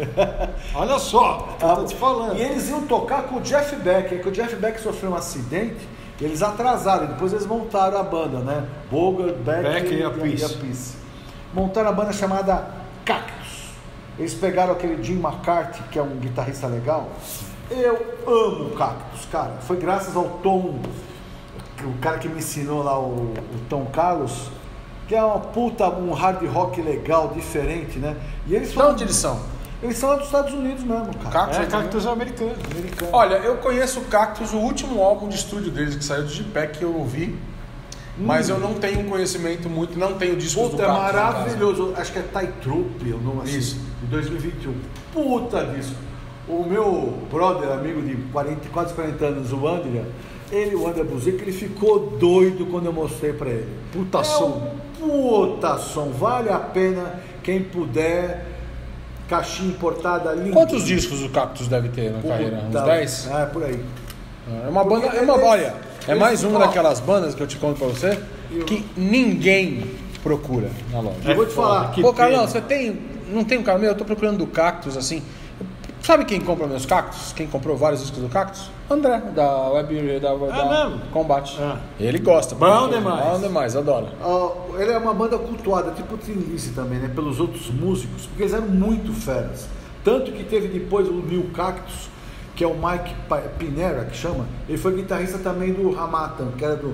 C: Olha só, eu tô te falando.
B: E eles iam tocar com o Jeff Beck, é que o Jeff Beck sofreu um acidente e eles atrasaram, depois eles montaram a banda, né? Bogart, Beck
C: e Appice.
B: Appice. Montaram a banda chamada Cactus. Eles pegaram aquele Jim McCarthy, que é um guitarrista legal. Eu amo o Cactus, cara. Foi graças ao Tom, o cara que me ensinou lá, o Tom Carlos, que é um hard rock legal, diferente, né? E eles
A: De onde eles são?
B: Eles são lá dos Estados Unidos mesmo, cara.
A: Cactus?
C: Cactus americano.
A: Olha, eu conheço o Cactus, o último álbum de estúdio deles que saiu do G-Pack que eu ouvi, mas eu não tenho conhecimento muito, não tenho discos do
B: Puta, é
A: Cactus.
B: maravilhoso. Acho que é Tight Troop, o nome assim,
A: Isso.
B: de 2021. Puta disco. O meu brother, amigo de quase 40 anos, o André Buzic, ele ficou doido quando eu mostrei pra ele.
C: Puta som.
B: Puta som, vale a pena quem puder. Caixinha importada ali.
A: Quantos discos o Cactus deve ter na carreira? Uns 10?
B: É, por aí.
A: É uma banda, olha, é mais uma daquelas bandas que eu te conto pra você que ninguém procura na loja.
B: Eu vou te falar.
A: Pô, Carlão, você não tem um cara meu? Eu tô procurando do Cactus, assim. Sabe quem compra meus cactos? Quem comprou vários discos do Cactus? André, da Web da
C: mesmo?
A: Combate. Ele gosta.
C: Bom demais.
A: Bom demais, adora.
B: Ele é uma banda cultuada, tipo o Thin Lizzy também, né? Pelos outros músicos, porque eles eram muito feras. Tanto que teve depois o New Cactus, que é o Mike Pinera, que chama. Ele foi guitarrista também do Ramatan, que era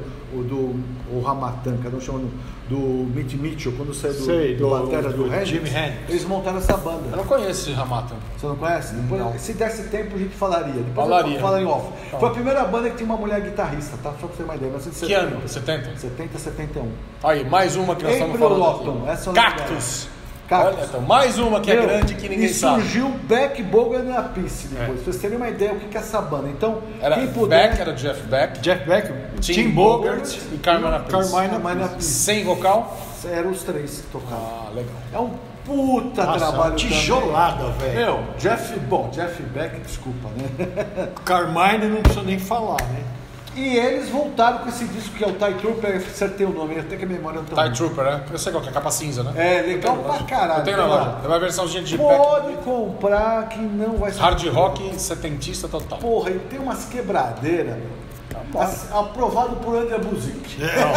B: o Ramatan, cada um chamando do Mitch Mitchell, quando saiu do batera do
C: Jimi
B: Hendrix.
C: Hendrix.
B: Eles montaram essa banda.
A: Eu não conheço esse Ramatan.
B: Você não conhece? Depois,
A: Não.
B: se desse tempo a gente falaria. Depois
A: Falaria.
B: eu falo em off.
A: Tá.
B: Foi a primeira banda que tinha uma mulher guitarrista, tá? Só pra você ter uma ideia.
A: Que ano? 70?
B: 70, 71.
A: Aí, mais uma que nós estamos
B: April
A: falando
B: Lawton,
A: aqui.
B: essa eu não
A: Cactus.
B: Cactus.
A: Olha, então, mais uma que é
B: Meu,
A: grande que ninguém
B: e
A: sabe.
B: surgiu Beck, Bogan e a Peace depois. Pra vocês terem uma ideia o que é essa banda. Então,
A: Era
B: quem puder...
A: Beck, era Jeff Beck,
C: Jeff Beck,
A: Tim Bogart e Carmine Appice.
B: Carmine Appice.
A: Sem vocal?
B: Eram os três que tocavam.
A: Ah, legal.
B: É um puta
C: Nossa,
B: trabalho
C: tijolada,
B: também.
C: velho.
B: Meu, Jeff Beck, desculpa, né?
C: Carmine não precisa nem falar, né?
B: E eles voltaram com esse disco que é o Tight Trooper, acertei o nome, até que a memória não tá
A: Tie Trooper, né? Eu sei qual que é, capa cinza, né?
B: É, legal pra caralho.
A: Eu tenho na
B: Tem lá.
A: loja. É uma versãozinha de G-Pack.
B: Pode comprar que não vai ser.
A: Hard rock setentista total.
B: Porra, e tem umas quebradeiras, meu. Aprovado por André Buzic.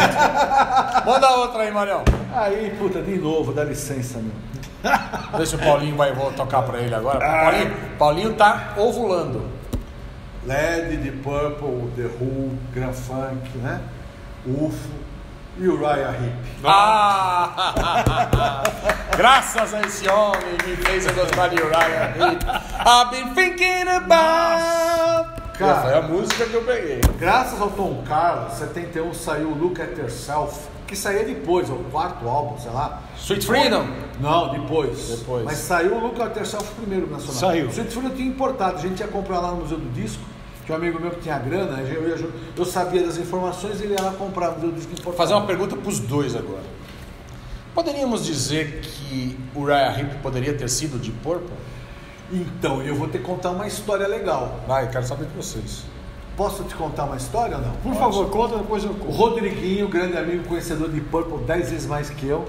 A: Manda outra aí, Marião.
B: Aí, puta, de novo, dá licença, meu.
A: Vê se o Paulinho vai tocar pra ele agora. Paulinho tá ovulando.
B: Led, The Purple, The Who, Grand Funk, né? UFO e Uriah Heep.
A: Graças a esse homem me fez eu gostar de Uriah Heep. I've been thinking about.
B: Cara,
A: Foi a música que eu peguei.
B: Graças ao Tom Carlos, 71 saiu Look at Yourself, que saía depois, é o quarto álbum, sei lá.
A: Sweet Freedom.
B: Não, depois.
A: Depois.
B: Mas saiu o Look at Yourself primeiro nacional.
C: Saiu.
B: Sweet Freedom eu tinha importado, a gente ia comprar lá no Museu do Disco, que um amigo meu que tinha grana, eu sabia das informações, ele ia lá comprar no Museu do Disco importado.
A: Fazer uma pergunta pros dois agora. Poderíamos dizer que Uriah Heep poderia ter sido de Purple?
B: Então, eu vou te contar uma história legal.
A: Vai, quero saber de vocês.
B: Posso te contar uma história ou não?
C: Por favor, conta, depois eu
B: O
C: conto.
B: Rodriguinho, grande amigo, conhecedor de Purple, 10 vezes mais que eu,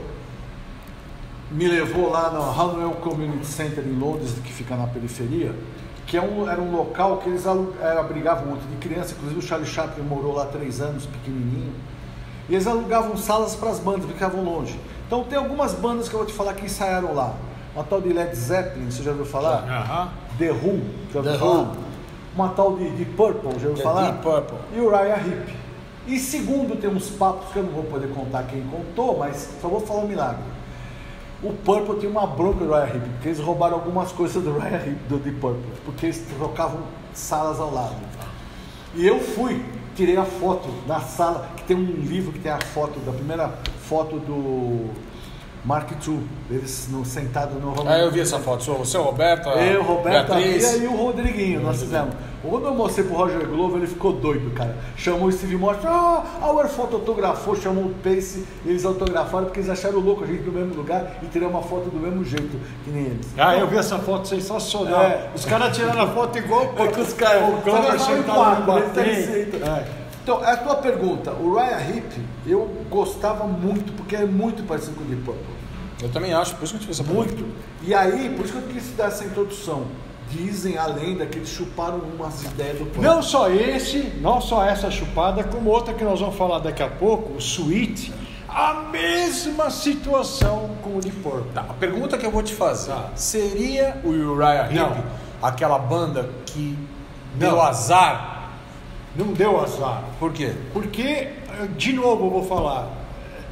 B: me levou lá no Hanwell Community Center em Londres, que fica na periferia, que era um local que eles abrigavam um monte de criança, inclusive o Charlie Chaplin morou lá 3 anos, pequenininho, e eles alugavam salas para as bandas, ficavam longe. Então tem algumas bandas que eu vou te falar que ensaiaram lá. Uma tal de Led Zeppelin, você já ouviu falar?
C: Aham.
B: The Who, já ouviu
A: The
B: falar?
A: Who.
B: Uma tal de Purple, já ouviu falar?
A: Deep Purple.
B: E Uriah Heep. E segundo, tem uns papos que eu não vou poder contar quem contou, mas só vou falar um milagre. O Purple tinha uma bronca do Uriah Heep, porque eles roubaram algumas coisas do Uriah Heep, do Deep Purple, porque eles trocavam salas ao lado. E eu fui, tirei a foto na sala, que tem um livro que tem a foto, da primeira foto do Mark II, eles sentados no Romano.
A: Eu vi essa foto. O seu Roberto,
B: Eu, Roberto
A: Beatriz.
B: e o Rodriguinho, nós fizemos. Quando eu mostrei pro Roger Glover, ele ficou doido, cara. Chamou o Steve Morse, a Airfoto autografou, chamou o Pace, eles autografaram porque eles acharam louco a gente no mesmo lugar e tirou uma foto do mesmo jeito que nem eles.
C: Eu vi essa foto sensacional.
B: É.
C: Os caras tiraram a foto igual
B: É que os caras
C: o Glover sentado no
B: batente.
C: batente.
B: Então, a tua pergunta, o Uriah Heep, eu gostava muito, porque é muito parecido com o Deep Purple.
A: Eu também acho, por isso que eu tive essa pergunta.
B: Muito. E aí, por isso que eu quis dar essa introdução. Dizem a lenda que eles chuparam umas ideias do Purple.
C: Não só essa chupada, como outra que nós vamos falar daqui a pouco, o Sweet, a mesma situação com o Deep Purple.
A: Tá, a pergunta que eu vou te fazer, seria o Uriah Heep
C: Não.
A: aquela banda que deu
C: Não.
A: azar?
C: Não deu azar.
A: Por quê?
C: Porque, de novo eu vou falar,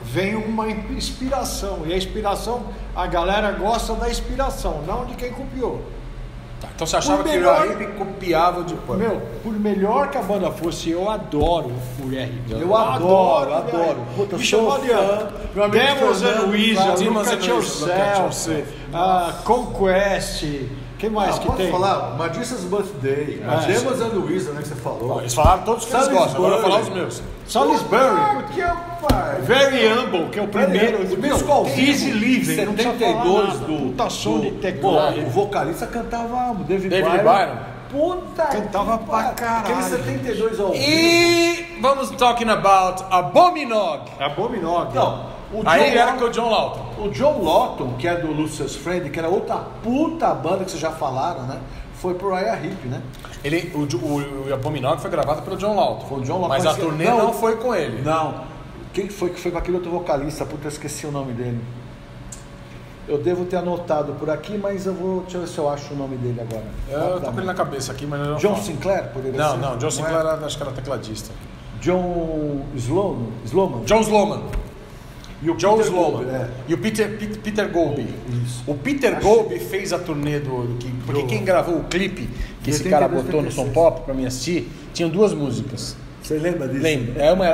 C: vem uma inspiração. E a inspiração, a galera gosta da inspiração, não de quem copiou.
A: Então você achava que o Uriah Heep copiava o Deep Purple?
C: Meu, por melhor que a banda fosse, eu adoro o Uriah Heep.
B: Eu adoro. Puta,
C: Bicho,
B: sou
C: olha,
B: fã. Meu amigo
C: Demons and
B: Fernando
C: Wizards,
A: Demons
C: Look at
A: and
C: Yourself, Conquest, quem mais que
B: posso
C: tem?
B: falar? Magician's Birthday, Demons and Wizards, né, que você falou.
A: Eles falaram todos que eles gostam, agora eu vou falar os meus.
C: Salisbury,
B: Que pai.
C: Very Humble, que é o primeiro.
B: O disco ao vivo,
C: Easy Living, não precisa
B: 72
C: falar nada,
B: do...
C: puta som de
B: Pô,
C: teclado.
B: o vocalista cantava o David
A: Byron.
B: Puta
C: Cantava
B: que
C: pra
B: pariu.
C: caralho.
B: Aquele 72 ao vivo.
A: E vamos talking about Abominog.
C: Abominog.
B: Não, o
A: Aí
B: John
A: era
B: Lawton-
A: com o John Lawton.
B: O John Lawton, que é do Lucius Friend, que era outra puta banda que vocês já falaram, né? Foi pro Uriah Heep, né?
A: O Abominog foi gravado pelo John Lawton.
B: Foi o John Lawton.
A: Mas a turnê não foi com ele.
B: Não. Quem foi que foi com aquele outro vocalista? Puta, eu esqueci o nome dele. Eu devo ter anotado por aqui, mas eu vou... Deixa eu ver se eu acho o nome dele agora.
A: Eu tô com ele na cabeça aqui, mas eu não
B: John
A: falo.
B: Sinclair, poderia
A: Não,
B: ser?
A: não, John
B: é?
A: Sinclair acho que era tecladista.
B: John Sloman.
A: John Sloman.
B: E o
A: John
B: Peter
A: Sloman.
B: Gold, é.
A: E o Peter Golby.
B: Isso.
A: O Peter Golby fez a turnê porque quem gravou o clipe que esse
B: 82,
A: cara botou no
B: 86.
A: Som Pop pra mim assistir, tinham duas músicas.
B: Você lembra disso?
A: Lembro. Uma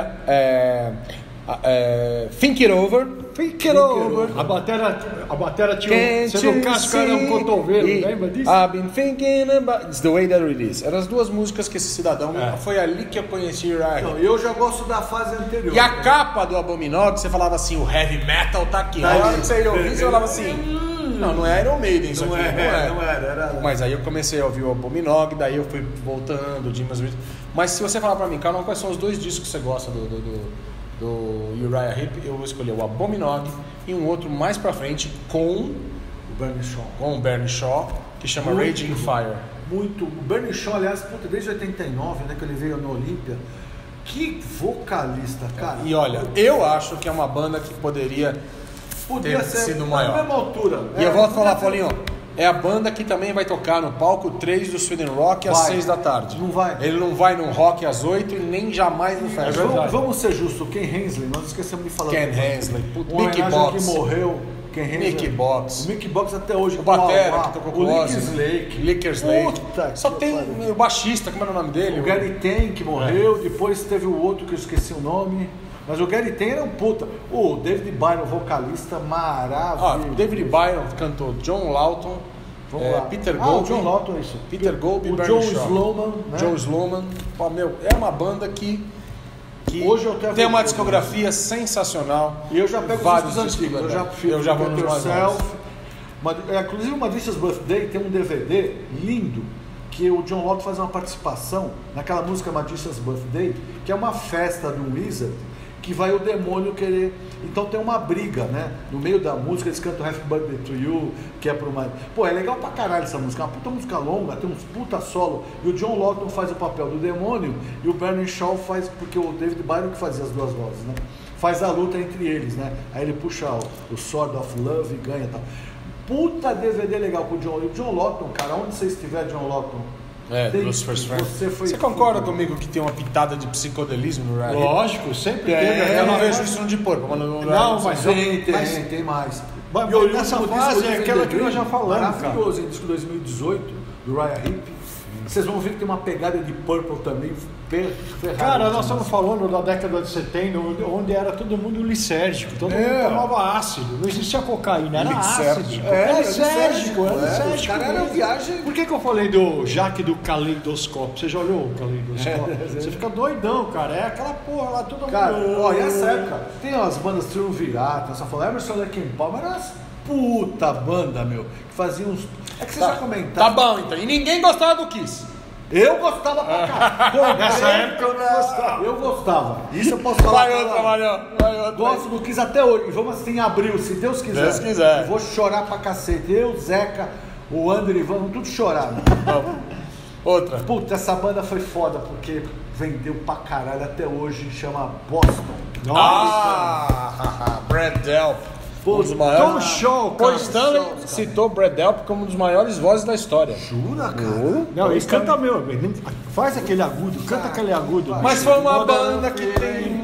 A: Think It Over.
B: Think It Over.
C: A batera tinha você não casca era um cotovelo, lembra disso?
A: I've been thinking about it's the way that it is. Eram as duas músicas que esse cidadão foi ali que eu conheci o Uriah
B: Não,
A: Heep.
B: eu já gosto da fase anterior.
A: E a capa do Abominog, você falava assim, o heavy metal tá aqui. Na hora que você ia ouvir, você falava assim, não é Iron Maiden isso
B: Não
A: aqui,
B: não era.
A: Mas aí eu comecei a ouvir o Abominog, daí eu fui voltando, o Demons and Wizards. Mas se você falar pra mim, Carlão, quais são os dois discos que você gosta do Uriah Heep, eu vou escolher o Abominog e um outro mais pra frente com o Bernie Shaw, que chama
B: Muito
A: Raging Fire.
B: Muito. O Bernie Shaw, aliás, puta, desde 89, né, que ele veio no Olímpia. Que vocalista, cara.
A: E olha, eu acho que é uma banda que poderia ter sido
B: na
A: maior.
B: mesma altura.
A: E eu volto a falar, Paulinho, é a banda que também vai tocar no palco 3 do Sweden Rock às 6 da tarde.
B: Não vai.
A: Ele não vai no Rock às 8 e nem jamais no Festival.
B: Vamos ser justos, o Ken Hensley, nós esquecemos de falar.
A: Ken
B: do-
A: Hensley,
B: um
A: Mickey
B: homenagem
A: Box.
B: que morreu. Ken Hensley.
A: Mickey Box.
B: O Mickey Box até hoje.
A: O Batera,
B: Uau,
A: que tocou com
B: o
A: o
B: Lick
A: Ozzy.
B: Slake.
A: Licker Slake.
B: Puta
A: Só
B: que
A: tem
B: pariu.
A: o baixista, como era o nome dele?
B: O Gary Ten, que morreu, depois teve o outro que eu esqueci o nome. Mas o Gary Ten era um puta. O David Byron, vocalista maravilhoso.
A: David Byron cantou John Lawton,
B: Vamos lá.
A: Peter
B: o
A: Golby.
B: John Lawton, isso.
A: Peter Golby e
B: o
A: Bernie
B: John
A: Shaw.
B: Sloman, né?
A: John Sloman. Pô, meu, é uma banda que
B: Hoje eu tenho
A: tem uma
B: a-
A: discografia sensacional.
B: E eu já pego
A: vários
B: os discos antigos.
A: eu já vou nos mais novos.
B: Inclusive, o Magician's Birthday tem um DVD lindo que o John Lawton faz uma participação naquela música Magician's Birthday, que é uma festa do Wizard que vai o demônio querer. Então tem uma briga, né? No meio da música eles cantam Happy Birthday to You, que é pro mais. Pô, é legal pra caralho essa música, é uma puta música longa, tem uns puta solo. E o John Lawton faz o papel do demônio e o Bernie Shaw faz, porque o David Byron que fazia as duas vozes, né? Faz a luta entre eles, né? Aí ele puxa o Sword of Love e ganha e tal. Puta DVD legal com o John. E o John Lawton, cara, onde você estiver, John Lawton.
A: Do Lucifer's Friend.
B: Você
A: Você concorda comigo que tem uma pitada de psicodelismo no Uriah Heep?
C: Lógico, sempre teve
A: Eu
C: aquela
A: não vejo
C: fase.
A: isso no de porco, mas no
C: Não, mas
B: Tem mais.
C: Mas
B: E o
C: nessa
B: último
C: fase
B: disco
C: é
B: do
C: aquela
B: David
C: que nós já falamos,
B: maravilhoso, em disco 2018 do Uriah Heep. Vocês vão ver que tem uma pegada de Purple também ferrada.
C: Cara, nós estamos falando da década de 70, onde era todo mundo lisérgico, todo mundo tomava ácido, não existia cocaína, era ácido. Era lisérgico, era lisérgico.
B: Os caras eram viagem.
C: Por que eu falei do Jaque do Caleidoscópio? Você já olhou o Caleidoscópio? Você fica doidão, cara, é aquela porra lá, todo mundo...
B: Cara, ó, e essa época, tem as bandas Triunvirato, só falou Emerson Lake and Palmer, era umas puta banda, meu, que faziam uns... É que você já comentaram.
A: Tá bom, então. E ninguém gostava do Kiss.
B: Eu gostava pra cá.
C: Nessa época eu gostava.
B: Eu gostava. Isso eu posso falar.
A: Vai outra.
B: Gosto do Kiss até hoje. E vamos assim em abril, se Deus quiser.
A: Deus quiser.
B: Eu vou chorar pra cacete. Eu, Zeca, o André, vamos tudo chorar. Né?
A: Outra.
B: Puta, essa banda foi foda porque vendeu pra caralho até hoje. Chama Boston.
A: Brad Delp.
B: Pô,
A: Um dos maiores.
C: Tom Shaw,
A: Paul
C: cara.
A: Stanley
B: Shaw, cara.
A: citou Brad Delp como um dos maiores vozes da história.
B: Jura, cara?
C: Não, ele canta meu, faz aquele agudo, canta aquele agudo.
A: Mas foi uma banda que tem.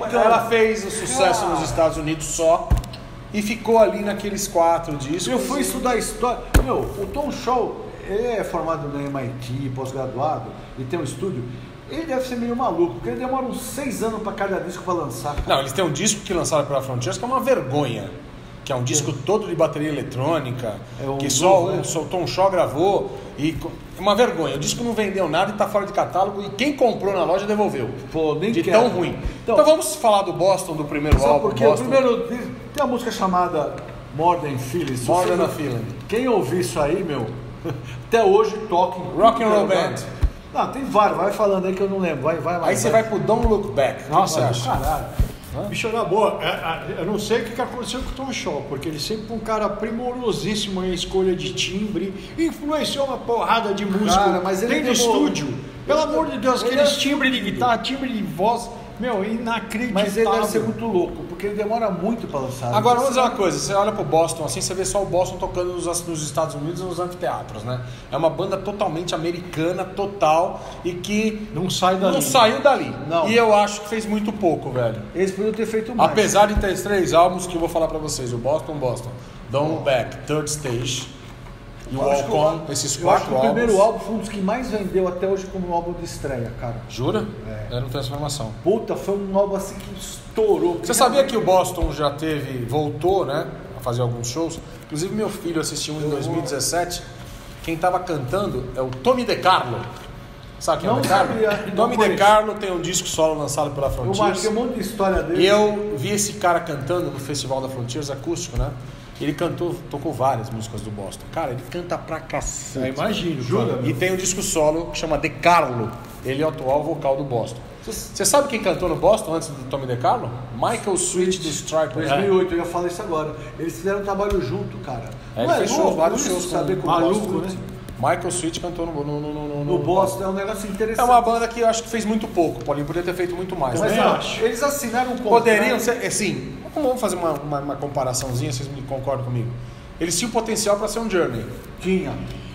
B: Então,
A: ela fez o sucesso nos Estados Unidos só e ficou ali naqueles 4 discos.
B: Eu fui estudar história. Meu, o Tom Shaw, ele é formado no MIT, pós-graduado, e tem um estúdio. Ele deve ser meio maluco, porque ele demora uns 6 anos para cada disco para lançar.
A: Não, eles têm um disco que lançaram pela Frontiers que é uma vergonha. Que é um disco todo de bateria eletrônica, que só o Tom Shaw gravou. E é uma vergonha. O disco não vendeu nada e está fora de catálogo. E quem comprou na loja devolveu.
B: Pô, nem
A: de
B: quero.
A: tão ruim. Então vamos falar do Boston, do primeiro álbum.
B: Porque
A: Boston.
B: o primeiro tem uma música chamada More Than Feeling.
A: More Than a Feeling.
B: Quem ouvir isso aí, meu, até hoje toca em
A: Rock and Roll Band.
B: Não, tem vários, vai falando aí que eu não lembro. Vai.
A: Aí você vai pro Don't Look Back.
C: Nossa,
A: o que você acha?
C: caralho. Bicho, na boa, eu não sei o que aconteceu com o Tom Shaw, porque ele sempre foi um cara primorosíssimo em escolha de timbre, influenciou uma porrada de música
B: mas ele
C: dentro do estúdio. Pelo amor de Deus, aqueles timbres de guitarra, timbre de voz, meu, inacreditável.
B: Mas ele deve ser muito louco, porque ele demora muito para lançar.
A: Agora, vamos dizer uma coisa, você olha pro Boston assim, você vê só o Boston tocando nos Estados Unidos e nos anfiteatros, né? É uma banda totalmente americana, total, e que
C: não saiu dali.
B: Não.
A: E eu acho que fez muito pouco, velho.
B: Eles podiam ter feito mais.
A: Apesar de ter 3 álbuns que eu vou falar pra vocês, o Boston, Don't Look Back, Third Stage e o Walk On, esses 4
B: álbuns. Eu acho que o
A: álbuns.
B: primeiro álbum foi um dos que mais vendeu até hoje como álbum de estreia, cara.
A: Jura?
B: É.
A: Eu não tenho essa informação.
B: Puta, foi um álbum assim que estourou.
A: Você sabia que o Boston já voltou, né, a fazer alguns shows? Inclusive meu filho assistiu um em 2017. Quem tava cantando é o Tommy DeCarlo. Sabe quem é o
B: Não
A: DeCarlo?
B: sabia.
A: Tommy
B: Não
A: DeCarlo tem um disco solo lançado pela
B: Eu
A: Frontiers.
B: marquei um monte de história dele.
A: E eu vi esse cara cantando no festival da Frontiers acústico, né? Ele tocou várias músicas do Boston. Cara, ele canta pra cacete.
C: Eu imagino,
B: Jura?
A: E tem um disco solo que chama DeCarlo. Ele é o atual vocal do Boston. Você sabe quem cantou no Boston antes do Tommy DeCarlo? Michael Sweet do Striper.
B: 2008, eu ia falar isso agora. Eles fizeram um trabalho junto, cara.
A: Ele fez vários shows com
B: saber com o
C: maluco,
B: Boston,
C: né?
A: Michael Sweet cantou
B: No Boston, é um negócio interessante.
A: É uma banda que eu acho que fez muito pouco, Paulinho. Poderia ter feito muito mais.
B: Mas
C: Também
B: ó,
C: acho.
B: eles assinaram um contrato.
A: Poderiam ser, assim, vamos fazer uma comparaçãozinha, vocês me concordam comigo? Eles tinham potencial para ser um Journey.
B: Tinha.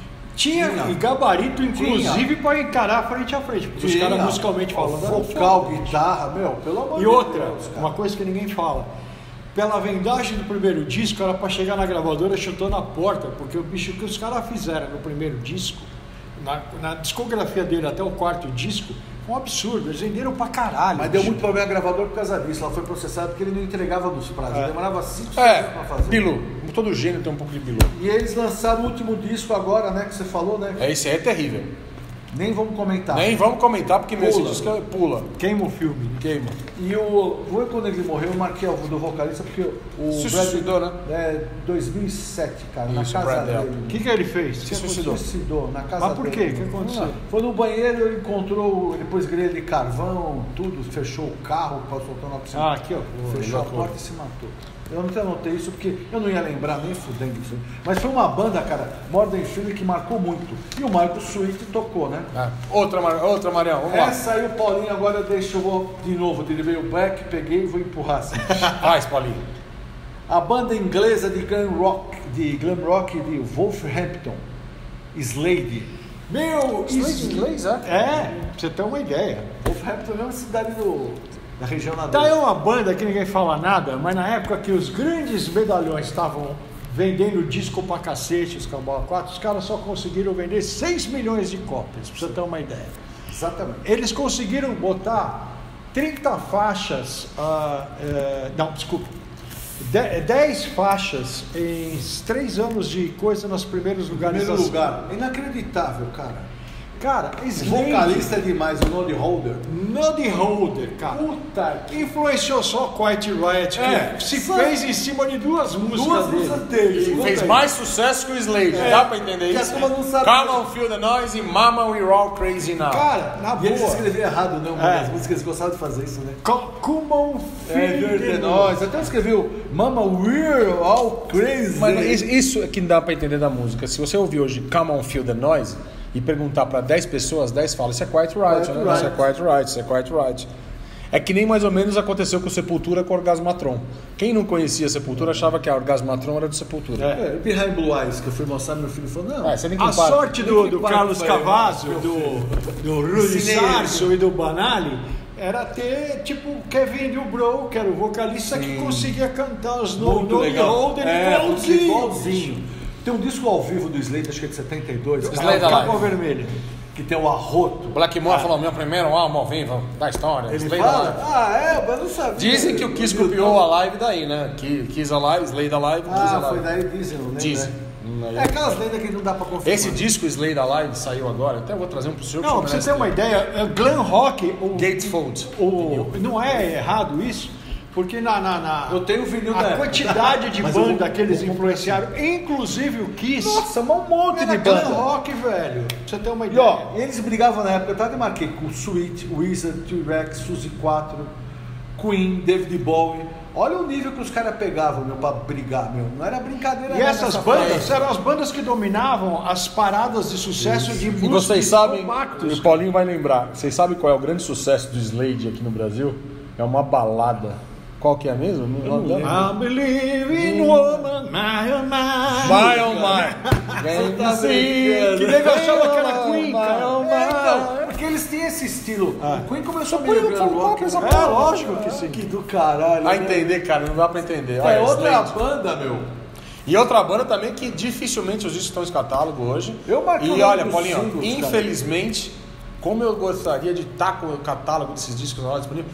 C: E gabarito, inclusive, para encarar frente a frente. Porque os caras musicalmente falando.
B: Vocal, guitarra, meu, pelo amor de
C: E
B: Deus.
C: outra,
B: cara.
C: uma coisa que ninguém fala. Pela vendagem do primeiro disco, era para chegar na gravadora chutando a porta, porque o bicho que os caras fizeram no primeiro disco, na discografia dele até o 4º disco, foi um absurdo. Eles venderam pra caralho.
B: Mas deu muito problema a gravadora por causa disso. Ela foi processada porque ele não entregava nos prazos. Demorava 5
A: É,
B: anos pra fazer.
A: Bilu. Todo gênio tem um pouco de Bilu.
B: E eles lançaram o último disco agora, né? Que você falou, né?
A: Esse aí é terrível.
B: Nem vamos comentar.
A: Nem vamos comentar, porque esse
B: Pula.
A: disco pula.
C: Queima o filme.
A: Queima.
B: E foi quando ele morreu, eu marquei o do vocalista, porque o
A: Se
B: Brad-
A: suicidou, né?
B: 2007, cara,
A: Isso,
B: na casa
A: Brad
B: dele.
C: O que ele fez?
A: Se suicidou.
B: Suicidou na casa
C: Mas por
B: dele.
C: quê? O que aconteceu?
B: Foi no banheiro, ele encontrou, depois grelha de carvão, tudo, fechou o carro, soltando oxigênio.
C: Ah, aqui, ó.
B: Fechou a porta e se matou. Eu não anotei isso porque eu não ia lembrar nem fudendo isso. Mas foi uma banda, cara, More Than Feeling, que marcou muito. E o Michael Sweet tocou, né?
A: Outra, Marião, vamos lá.
B: Essa aí o Paulinho agora deixou de novo. Ele veio back, peguei e vou empurrar assim.
A: Faz, Paulinho.
B: A banda inglesa de glam rock de Wolverhampton, Slade.
C: Meu,
A: Slade em inglês, é?
C: É, pra você ter uma ideia.
B: Wolverhampton é uma cidade da região
C: Tá aí
B: nordeste.
C: uma banda que ninguém fala nada, mas na época que os grandes medalhões estavam vendendo disco pra cacete, os Cambau 4, os caras só conseguiram vender 6 milhões de cópias, pra você ter uma ideia.
B: Exatamente.
C: Eles conseguiram botar 30 faixas, não, desculpa, 10 faixas em 3 anos de coisa nos primeiros lugares.
B: Primeiro lugar. Inacreditável, cara.
C: Cara,
B: O
C: Slade,
B: vocalista é demais, o Noddy Holder.
C: Noddy Holder, cara.
B: Puta que...
C: Influenciou só Quiet Riot, que se fez em cima de duas músicas dele.
A: Fez mais sucesso que o Slade, dá pra entender
B: Que a
A: isso?
B: turma não sabe.
A: Come on, feel the noise e Mama, we're all crazy now.
C: Cara, na
B: E eles
C: boa.
B: escreviam errado, né? Uma das músicas, eles gostavam de fazer isso, né?
C: Come on, feel the
B: nós. Até escreveu Mama, we're all crazy.
A: Mas isso é que dá pra entender da música. Se você ouvir hoje Come on, feel the noise e perguntar pra 10 pessoas, 10 falam, isso é Quiet Riot, né?
B: Riot.
A: Isso é Quiet Riot, isso é Quiet Riot. É que nem mais ou menos aconteceu com Sepultura com o Orgasmatron. Quem não conhecia Sepultura achava que a Orgasmatron era do Sepultura.
B: Behind Blue Eyes, que eu fui mostrar, meu filho falou, não.
A: Você nem
C: A
A: compara.
C: sorte do
B: Linkin Park
C: Carlos
B: foi-
C: Cavazo, do Rudy
B: Cineiro.
C: Sarso e do Banali era ter, tipo, o Kevin DuBrow, que era o vocalista que conseguia cantar os
B: Muito legal.
C: igualzinho.
B: Igualzinho. Tem um disco ao vivo do Slade, acho que é de 72.
A: Slade
C: Capa
A: Alive.
C: vermelha.
B: Que tem o arroto.
A: Blackmore falou, meu primeiro álbum ao vivo da história.
B: Ele
A: Slade
B: fala?
A: Alive.
B: Mas não sabia.
A: Dizem que o Kiss copiou a live daí, né? Kiss Alive, Slade Alive, Kiss Alive.
B: Foi daí, dizem, né?
A: Dizem.
B: É aquelas lendas que não dá pra confirmar.
A: Esse disco Slade Alive saiu agora, até vou trazer um pro senhor.
C: Não, pra você ter uma ideia, glam rock,
A: Gatefold.
C: não é errado isso, porque
B: Eu tenho o vinil
C: a
B: da época.
C: quantidade de
B: Mas eu
C: banda
B: vou-
C: que eles influenciaram, inclusive o Kiss,
B: Nossa, mas um monte
C: era
B: de
C: glam
B: banda.
C: rock, velho. Pra você ter uma
B: E
C: ideia.
B: ó, eles brigavam na época, eu até marquei com Sweet, Wizard, T-Rex, Suzy 4, Queen, David Bowie. Olha o nível que os caras pegavam, meu, pra brigar, meu. Não era brincadeira.
C: E
B: não
C: essas
B: nessa
C: bandas
B: fase.
C: eram as bandas que dominavam as paradas de sucesso de
A: E
C: música
A: vocês sabem,
C: compactos.
A: o Paulinho vai lembrar, vocês sabem qual é o grande sucesso do Slade aqui no Brasil? É uma balada. Qual que é mesmo?
C: I believe in woman, my oh my.
A: My oh my.
B: Tá brincando.
C: Que nego achava que era Queen, cara.
B: Então, porque eles têm esse estilo. O Queen começou a meio glam rock.
C: É, lógico que sim.
B: Que do caralho.
A: A
B: né?
A: entender, cara, não dá pra entender.
B: É
A: Olha,
B: outra
A: Slade.
B: banda, meu.
A: E outra banda também que dificilmente os discos estão em catálogo hoje.
B: Eu marquei
A: E
B: o
A: olha,
B: nome dos
A: Paulinho,
B: singles, cara.
A: infelizmente, como eu gostaria de estar com o catálogo desses discos na hora disponível,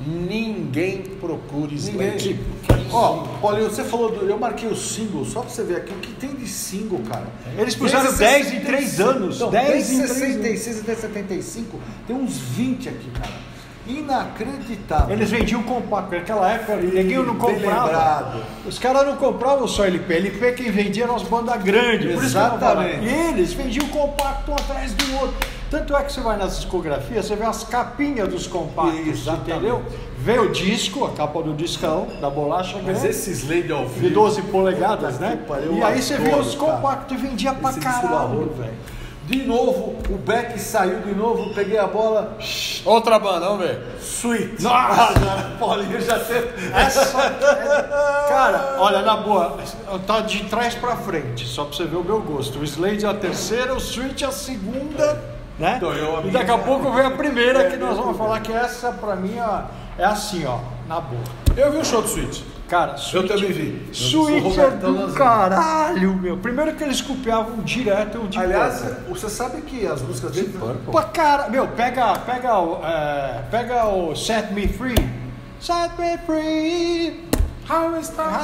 A: ninguém procura Slade.
B: Ó, Paulinho, você falou eu marquei o single, só pra você ver aqui o que tem de single, cara.
C: Eles puseram
B: Desde
C: 10 em 3 anos.
B: Então,
C: 10
B: desde
C: em 3 anos.
B: 66 até 75, tem uns 20 aqui, cara. Inacreditável.
C: Eles vendiam compacto. Naquela época, ninguém não
B: Bem
C: comprava.
B: lembrado.
C: Os caras não compravam só LP. LP quem vendia eram as bandas grandes. Por isso que eu tô falando.
B: Exatamente.
C: E eles vendiam compacto um atrás do outro. Tanto é que você vai nas discografias, você vê as capinhas dos compactos,
B: Exatamente.
C: entendeu? Vê o disco, a capa do discão, da bolacha
B: Mas
C: grande,
B: esse Slade ao
C: de
B: vivo.
C: 12 polegadas,
B: Puta
C: né?
B: que pariu,
C: E
B: eu
C: aí você vê
B: adoro,
C: os
B: cara.
C: compactos e vendia pra
B: Esse disco do
C: caralho,
B: Arroio.
C: velho.
B: De novo, o Beck saiu de novo, peguei a bola.
A: Outra banda, vamos ver.
B: Sweet.
C: Nossa!
B: Paulinho já teve.
C: Cara, olha, na boa, tá de trás pra frente, só pra você ver o meu gosto. O Slade é a terceira, o Sweet é a segunda, né?
B: Então,
C: E daqui a pouco vem a primeira que nós vamos falar que essa pra mim é assim, ó, na boa.
A: Eu vi o show do Sweet.
C: Cara,
B: Eu
C: Sweet,
B: também vi.
C: Sweet
B: Eu sou
C: é
B: Robertão
C: do
B: Lanzini.
C: caralho, meu. Primeiro que eles copiavam direto o de
B: Aliás,
C: Purple.
B: você sabe que as músicas dele.
C: Pra cara, meu, pega o Set Me Free. Set me free. How is that?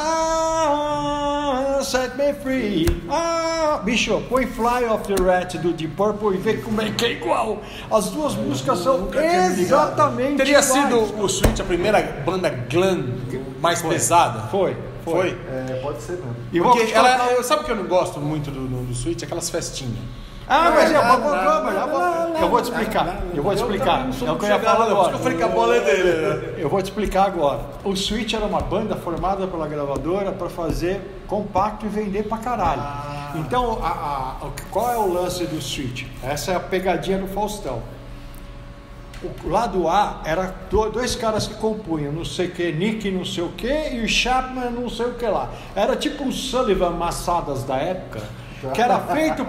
C: Set me free. Bicho, põe Fly of the Rat do Deep Purple e vê como é que é igual. As duas músicas são exatamente
A: Teria
C: iguais.
A: sido o Sweet a primeira banda glam mais pesada?
C: Foi.
B: É, pode ser mesmo.
C: E vou
A: Porque
C: te contar-
A: sabe o que eu não gosto muito do Sweet? Aquelas festinhas.
C: mas eu vou te explicar. Eu vou te explicar. É o que eu ia falar agora.
B: Eu falei que a bola é dele.
C: Eu vou te explicar agora. O Sweet era uma banda formada pela gravadora para fazer compacto e vender pra caralho. Então, qual é o lance do Sweet? Essa é a pegadinha do Faustão. O lado A era dois caras que compunham, não sei o que, Nick não sei o que e o Chapman não sei o que lá. Era tipo um Sullivan Massadas da época, que era feito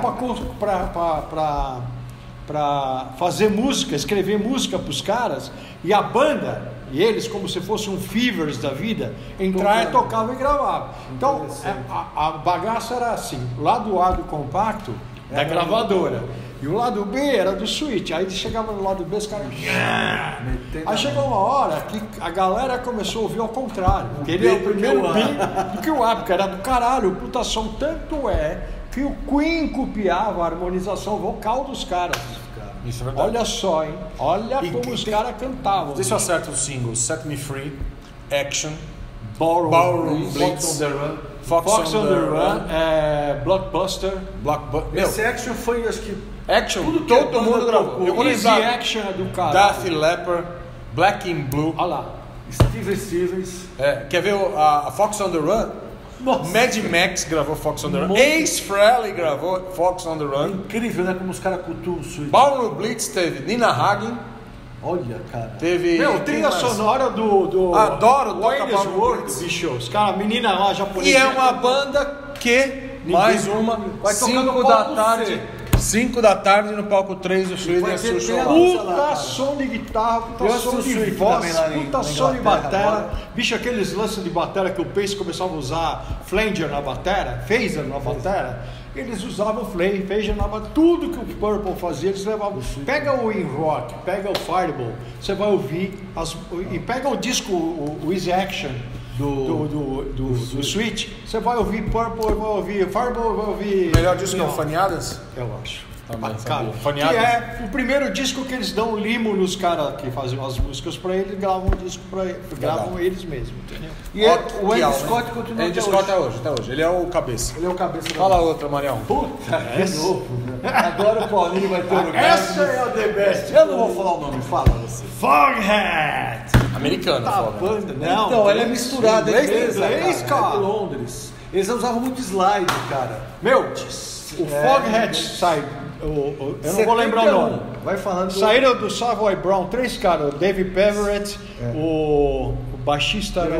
C: para fazer música, escrever música para os caras, e a banda, e eles como se fosse um Fevers da vida, entrar e tocava e gravava. Então a bagaça era assim, o lado A do compacto da gravadora. E o lado B era do Sweet. Aí chegava no lado B, os caras. Aí chegou uma hora que a galera começou a ouvir ao contrário. Queria o primeiro B do que o A, porque era do caralho, o puta som. Tanto é que o Queen copiava a harmonização vocal dos caras.
A: Isso é verdade.
C: Olha só, hein? Olha como os caras cantavam.
A: Deixa eu acertar os singles. Set Me Free, Action,
C: Ballroom
A: Blitz,
B: Fox on the Run.
A: Fox on the Run,
C: Blockbuster.
A: Meu,
B: Esse Action foi, acho que.
A: Action,
B: Tudo que a
A: todo
B: banda
A: mundo gravou.
B: tocou.
A: Eu vou
C: Easy
A: lembrar.
C: Action é do cara.
A: Daft Leppard, Black and Blue.
C: Olha lá.
B: Steve Stevens.
A: Quer ver a Fox on the Run?
B: Nossa.
A: Mad Max gravou Fox on the Run.
B: Monte.
A: Ace Frehley gravou Fox on the Run.
B: Incrível, né? Como os caras cultuam o Sweet.
A: Ballroom Blitz teve Nina Hagen.
B: Olha, cara.
A: Teve.
C: Meu,
A: quem
C: trilha
A: mais?
C: sonora do
A: Adoro tocar
C: Wayne's
A: Ballroom
C: World,
A: Blitz.
C: bicho. Os caras, menina lá, japonesa.
A: E é uma banda que, mais uma,
B: vai tocar no
A: 5 da
B: palco
A: tarde.
B: C.
A: 5 da tarde no palco 3 do Sweden
B: Vai ter
A: Social
B: tema.
A: House.
C: Puta som de guitarra, puta
B: Eu
C: som
B: assisti
C: de
B: o
C: voz,
B: também lá em-
C: puta
B: na
C: som de
B: Inglaterra
C: batera.
B: agora.
C: Bicho, aqueles lances de batera que o Pace começava a usar flanger na batera, phaser na batera, eles usavam phaser na batera. Tudo que o Purple fazia, eles levavam. Pega o In Rock, pega o Fireball, você vai ouvir, e pega o disco, o Easy Action do Switch, você vai ouvir Purple, vai ouvir Fireball, vai ouvir...
A: Melhor disco é o Funny-Adas?
C: Eu acho.
A: Também,
C: Cara,
A: sabia.
C: que é o primeiro disco que eles dão limo nos caras que faziam as músicas pra eles, gravam um disco pra eles, gravam eles mesmos, entendeu?
B: E o Andy Scott continua
A: Andy
B: até
A: Scott
B: hoje.
A: até hoje. Ele é o cabeça.
B: Ele é o cabeça da
A: Fala outra, Marião.
B: Puta, de novo. Né? Agora o Paulinho vai ter o lugar.
C: Essa é a The Best.
B: Eu não vou falar o nome, fala você.
C: Foghat!
A: Americano,
C: Tá
A: foda.
C: banda, não.
B: Então, ele é misturado em
C: inglês, cara.
B: É de Londres. Eles usavam muito slide, cara.
C: Meu, o Foghat sai. Eu não vou lembrar o
B: 71.
C: nome.
B: Vai falando.
C: Saíram do Savoy Brown 3 caras, o Dave Peverett, o baixista era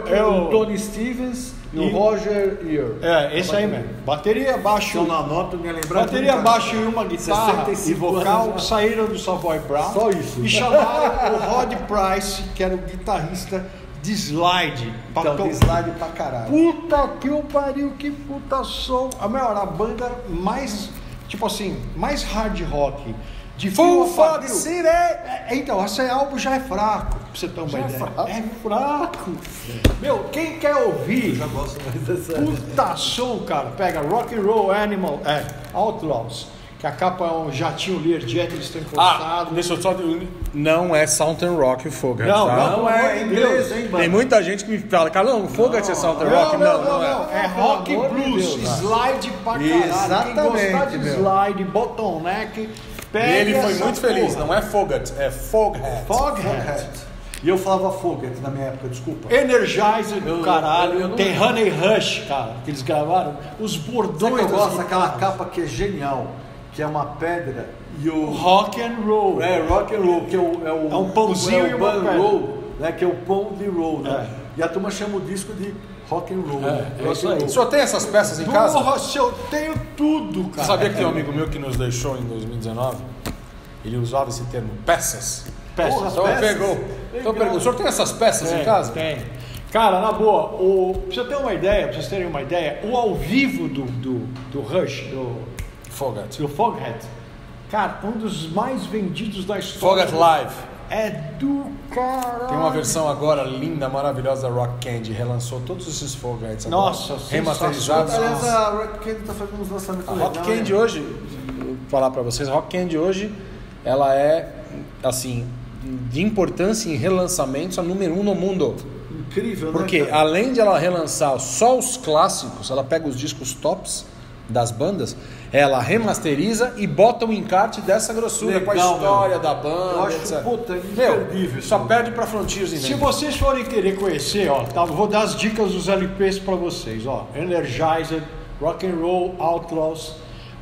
B: o Tony Stevens e o Roger Ear.
C: É, esse aí mesmo. Bateria, baixo.
B: Eu não anoto, me lembrar.
C: Bateria, baixo e uma guitarra
B: 65
C: e vocal
B: anos, né?
C: saíram do Savoy Brown.
B: Só isso.
C: E chamaram o Rod Price, que era o guitarrista de slide.
B: Então, de slide pra caralho.
C: Puta que o pariu, que puta som. A melhor, a banda mais, tipo assim, mais hard rock. De
A: Full
C: fio a
A: Fog
C: fio.
A: City!
C: Então, esse álbum já é fraco, pra você ter uma ideia. É fraco. Meu, quem quer ouvir,
B: Eu gosto mais dessa.
C: puta som, cara, pega Rock and Roll Animal, Outlaws, que a capa é um jatinho Learjet, eles estão encostados.
A: Deixa eu só... Não é Southern Rock o Foghat,
C: Não,
A: tá?
C: não.
B: Não é inglês, hein,
A: Tem
B: mano?
A: muita gente que me fala, cara, não, o Foghat é Southern Rock. Não é.
C: É rock
B: Pelo amor de
C: blues,
B: Deus,
C: slide pra caralho. Quem
B: Exatamente,
C: gostar de
B: meu.
C: slide, bottleneck, pega
A: E ele foi
C: essa
A: muito feliz,
C: porra.
A: não é Foghat, é Foghat.
C: Foghat.
B: E eu falava Foghat na minha época, desculpa.
C: Energizer do caralho.
B: eu não
C: Tem
B: lembro.
C: Honey Rush, cara, que eles gravaram. Os
B: Sabe
C: bordões
B: que eu gosto
C: das
B: daquela
C: guitarras.
B: capa que é genial, que é uma pedra e o
C: Rock and roll.
B: rock and roll, que é
C: um pãozinho
B: é
C: e
B: o
C: uma
B: bun
C: pedra.
B: roll, né, que é o pão de roll, né?
C: É.
B: E a turma chama o disco de rock and roll. né?
C: é
B: Rock
C: isso
B: and
C: aí.
B: roll.
A: O senhor tem essas peças em casa?
C: Porra, se eu tenho tudo, cara.
A: Você sabia que tem um amigo meu que nos deixou em 2019? Ele usava esse termo, peças.
C: Peças.
B: Porra,
A: Então
B: peças?
A: pegou. Então pegou. O senhor tem essas peças em casa?
C: Tem. Cara, na boa, pra você ter uma ideia, pra vocês terem uma ideia, o ao vivo do Rush,
A: Foghat.
C: do Foghat, cara, um dos mais vendidos da história.
A: Foghat Live.
C: É do caralho.
A: Tem uma versão agora linda, maravilhosa da Rock Candy. Relançou todos esses Foghats agora.
C: Nossa,
A: remasterizados.
C: sensacional.
B: Aliás, a Rock Candy tá fazendo uns lançamentos
A: A
B: legais.
A: Rock Candy hoje, vou falar pra vocês, a Rock Candy hoje, ela é, assim, de importância em relançamentos, a número 1 no mundo.
B: Incrível,
A: Porque
B: né, cara?
A: além de ela relançar só os clássicos, ela pega os discos tops das bandas, ela remasteriza e bota o encarte dessa grossura com a
B: Legal,
A: história
B: meu.
A: da banda,
B: Eu acho,
A: etc.
B: puta,
A: Meu,
B: imperdível isso.
A: só perde pra Frontiers em
C: Se
A: venda.
C: vocês forem querer conhecer, ó, tá, vou dar as dicas dos LPs pra vocês, ó. Energizer, Rock and Roll Outlaws,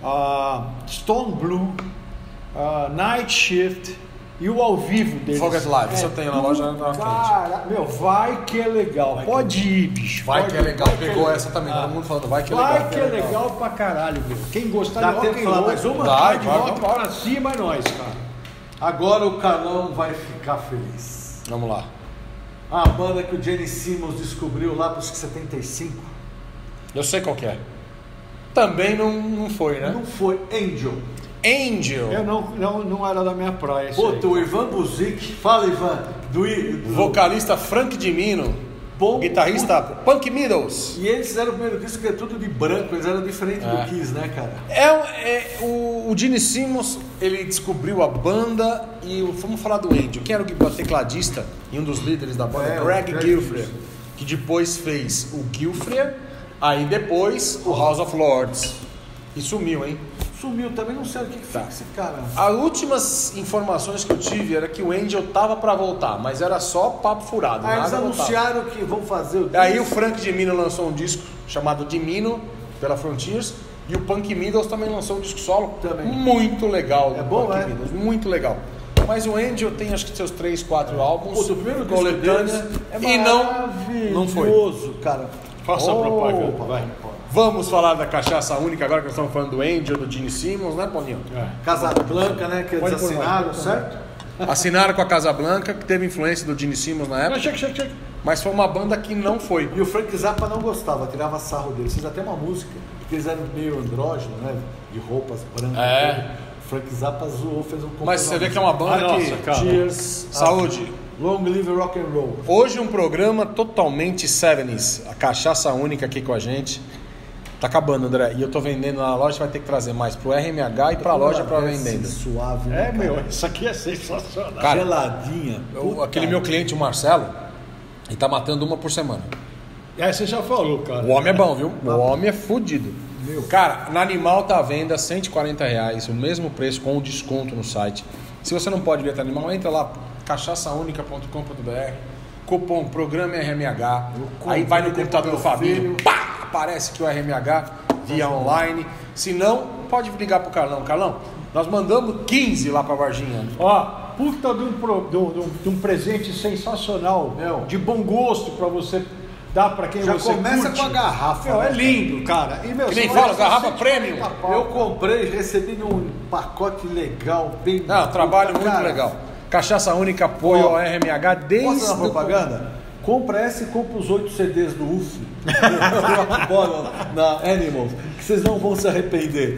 C: Stone Blue, Night Shift e o ao vivo deles.
A: Foghat Live, isso eu tenho na loja da
C: Cara, meu, vai que é legal. Pode ir, bicho.
A: Vai
C: pode
A: que é
C: ir,
A: legal,
C: vai que
A: pegou
C: é
A: essa também, todo mundo falando, vai que é
C: Vai
A: legal.
C: que é legal pra caralho, meu. Quem gostar
B: Dá
C: de
B: tempo
C: rock
B: de
C: and
B: falar
C: roll,
B: mais uma?
C: hard
A: Vai,
C: rock
A: vambora.
C: pra cima é nóis, cara.
B: Agora o Carlão vai ficar feliz.
A: Vamos lá.
B: A banda que o Gene Simmons descobriu lá pros 75
A: Eu sei qual que é. Também não foi, né?
B: não foi Angel.
A: Angel,
C: Eu não era da minha praia. esse
B: Puta,
C: aí.
B: o Ivan Buzik, fala Ivan, do
A: vocalista Frank Dimino,
B: Bom,
A: guitarrista Punk Meadows.
B: E eles fizeram o primeiro disco que é tudo de branco, eles eram diferentes do Kiss, né, cara?
A: O Gene Simmons, ele descobriu a banda e vamos falar do Angel. Quem era o tecladista e um dos líderes da banda?
B: O
A: Greg
B: Greg
A: Gilfrey, que depois fez o Gilfrey, aí depois o House of Lords. E sumiu, hein?
B: Sumiu também, não sei o que foi esse cara.
A: As últimas informações que eu tive era que o Angel tava pra voltar, mas era só papo furado.
B: Aí eles
A: nada voltava.
B: anunciaram que vão fazer o disco.
A: Aí o Frank Dimino lançou um disco chamado Dimino, pela Frontiers, e o Punk Meadows também lançou um disco solo.
B: Também.
A: Muito legal.
B: É
A: do
B: bom,
A: Punk
B: né?
A: Meadows, muito legal. Mas o Angel tem acho que seus 3, 4 álbuns.
B: Pô, do primeiro disco
A: coletâneas,
B: deles é
A: e não foi.
B: maravilhoso, cara.
C: Faça a propaganda, vai.
A: Vamos falar da cachaça única agora que nós estamos falando do Angel, do Gene Simmons, né, Paulinho?
B: Casablanca, né? Que eles assinaram, certo?
A: Assinaram com a Casablanca, que teve influência do Gene Simmons na época.
C: Chega.
A: Mas foi uma banda que não foi.
B: E o Frank Zappa não gostava, tirava sarro deles. Fez até uma música, porque eles eram meio andrógenos, né? De roupas brancas. O Frank Zappa zoou, fez um composição.
A: Mas você vê que é uma banda que...
B: Cheers.
A: Saúde.
B: Long live rock and roll.
A: Hoje um programa totalmente 70s. A cachaça única aqui com a gente. Tá acabando, André. E eu tô vendendo na loja, vai ter que trazer mais pro RMH e pra loja pra vender.
B: Suave, né,
C: isso aqui é sensacional.
A: Cara,
B: geladinha.
A: Aquele meu cliente, o Marcelo, ele tá matando uma por semana.
C: Você já falou, cara.
A: O homem é bom, viu? O homem é fudido. Cara, na Animal tá à venda R$140, o mesmo preço com o desconto no site. Se você não pode ver a Animal, entra lá, cachaçaunica.com.br, cupom Programa RMH, aí vai no computador do Fabinho, pá, aparece que o RMH via online. Se não, pode ligar pro Carlão. Carlão, nós mandamos 15 lá pra Varginha.
C: Ó, puta de um presente sensacional, de bom gosto pra você dar pra quem
B: já
C: você
B: começa
C: curte.
B: com a garrafa.
C: É lindo, cara. E,
A: que nem fala, garrafa premium.
B: Eu comprei, recebi um pacote legal, bem...
A: Não, trabalho muito legal. Cachaça única, apoio ao RMH desde...
B: Posso dar propaganda? Compra essa e compra os 8 CDs do UF na Animals, que vocês não vão se arrepender.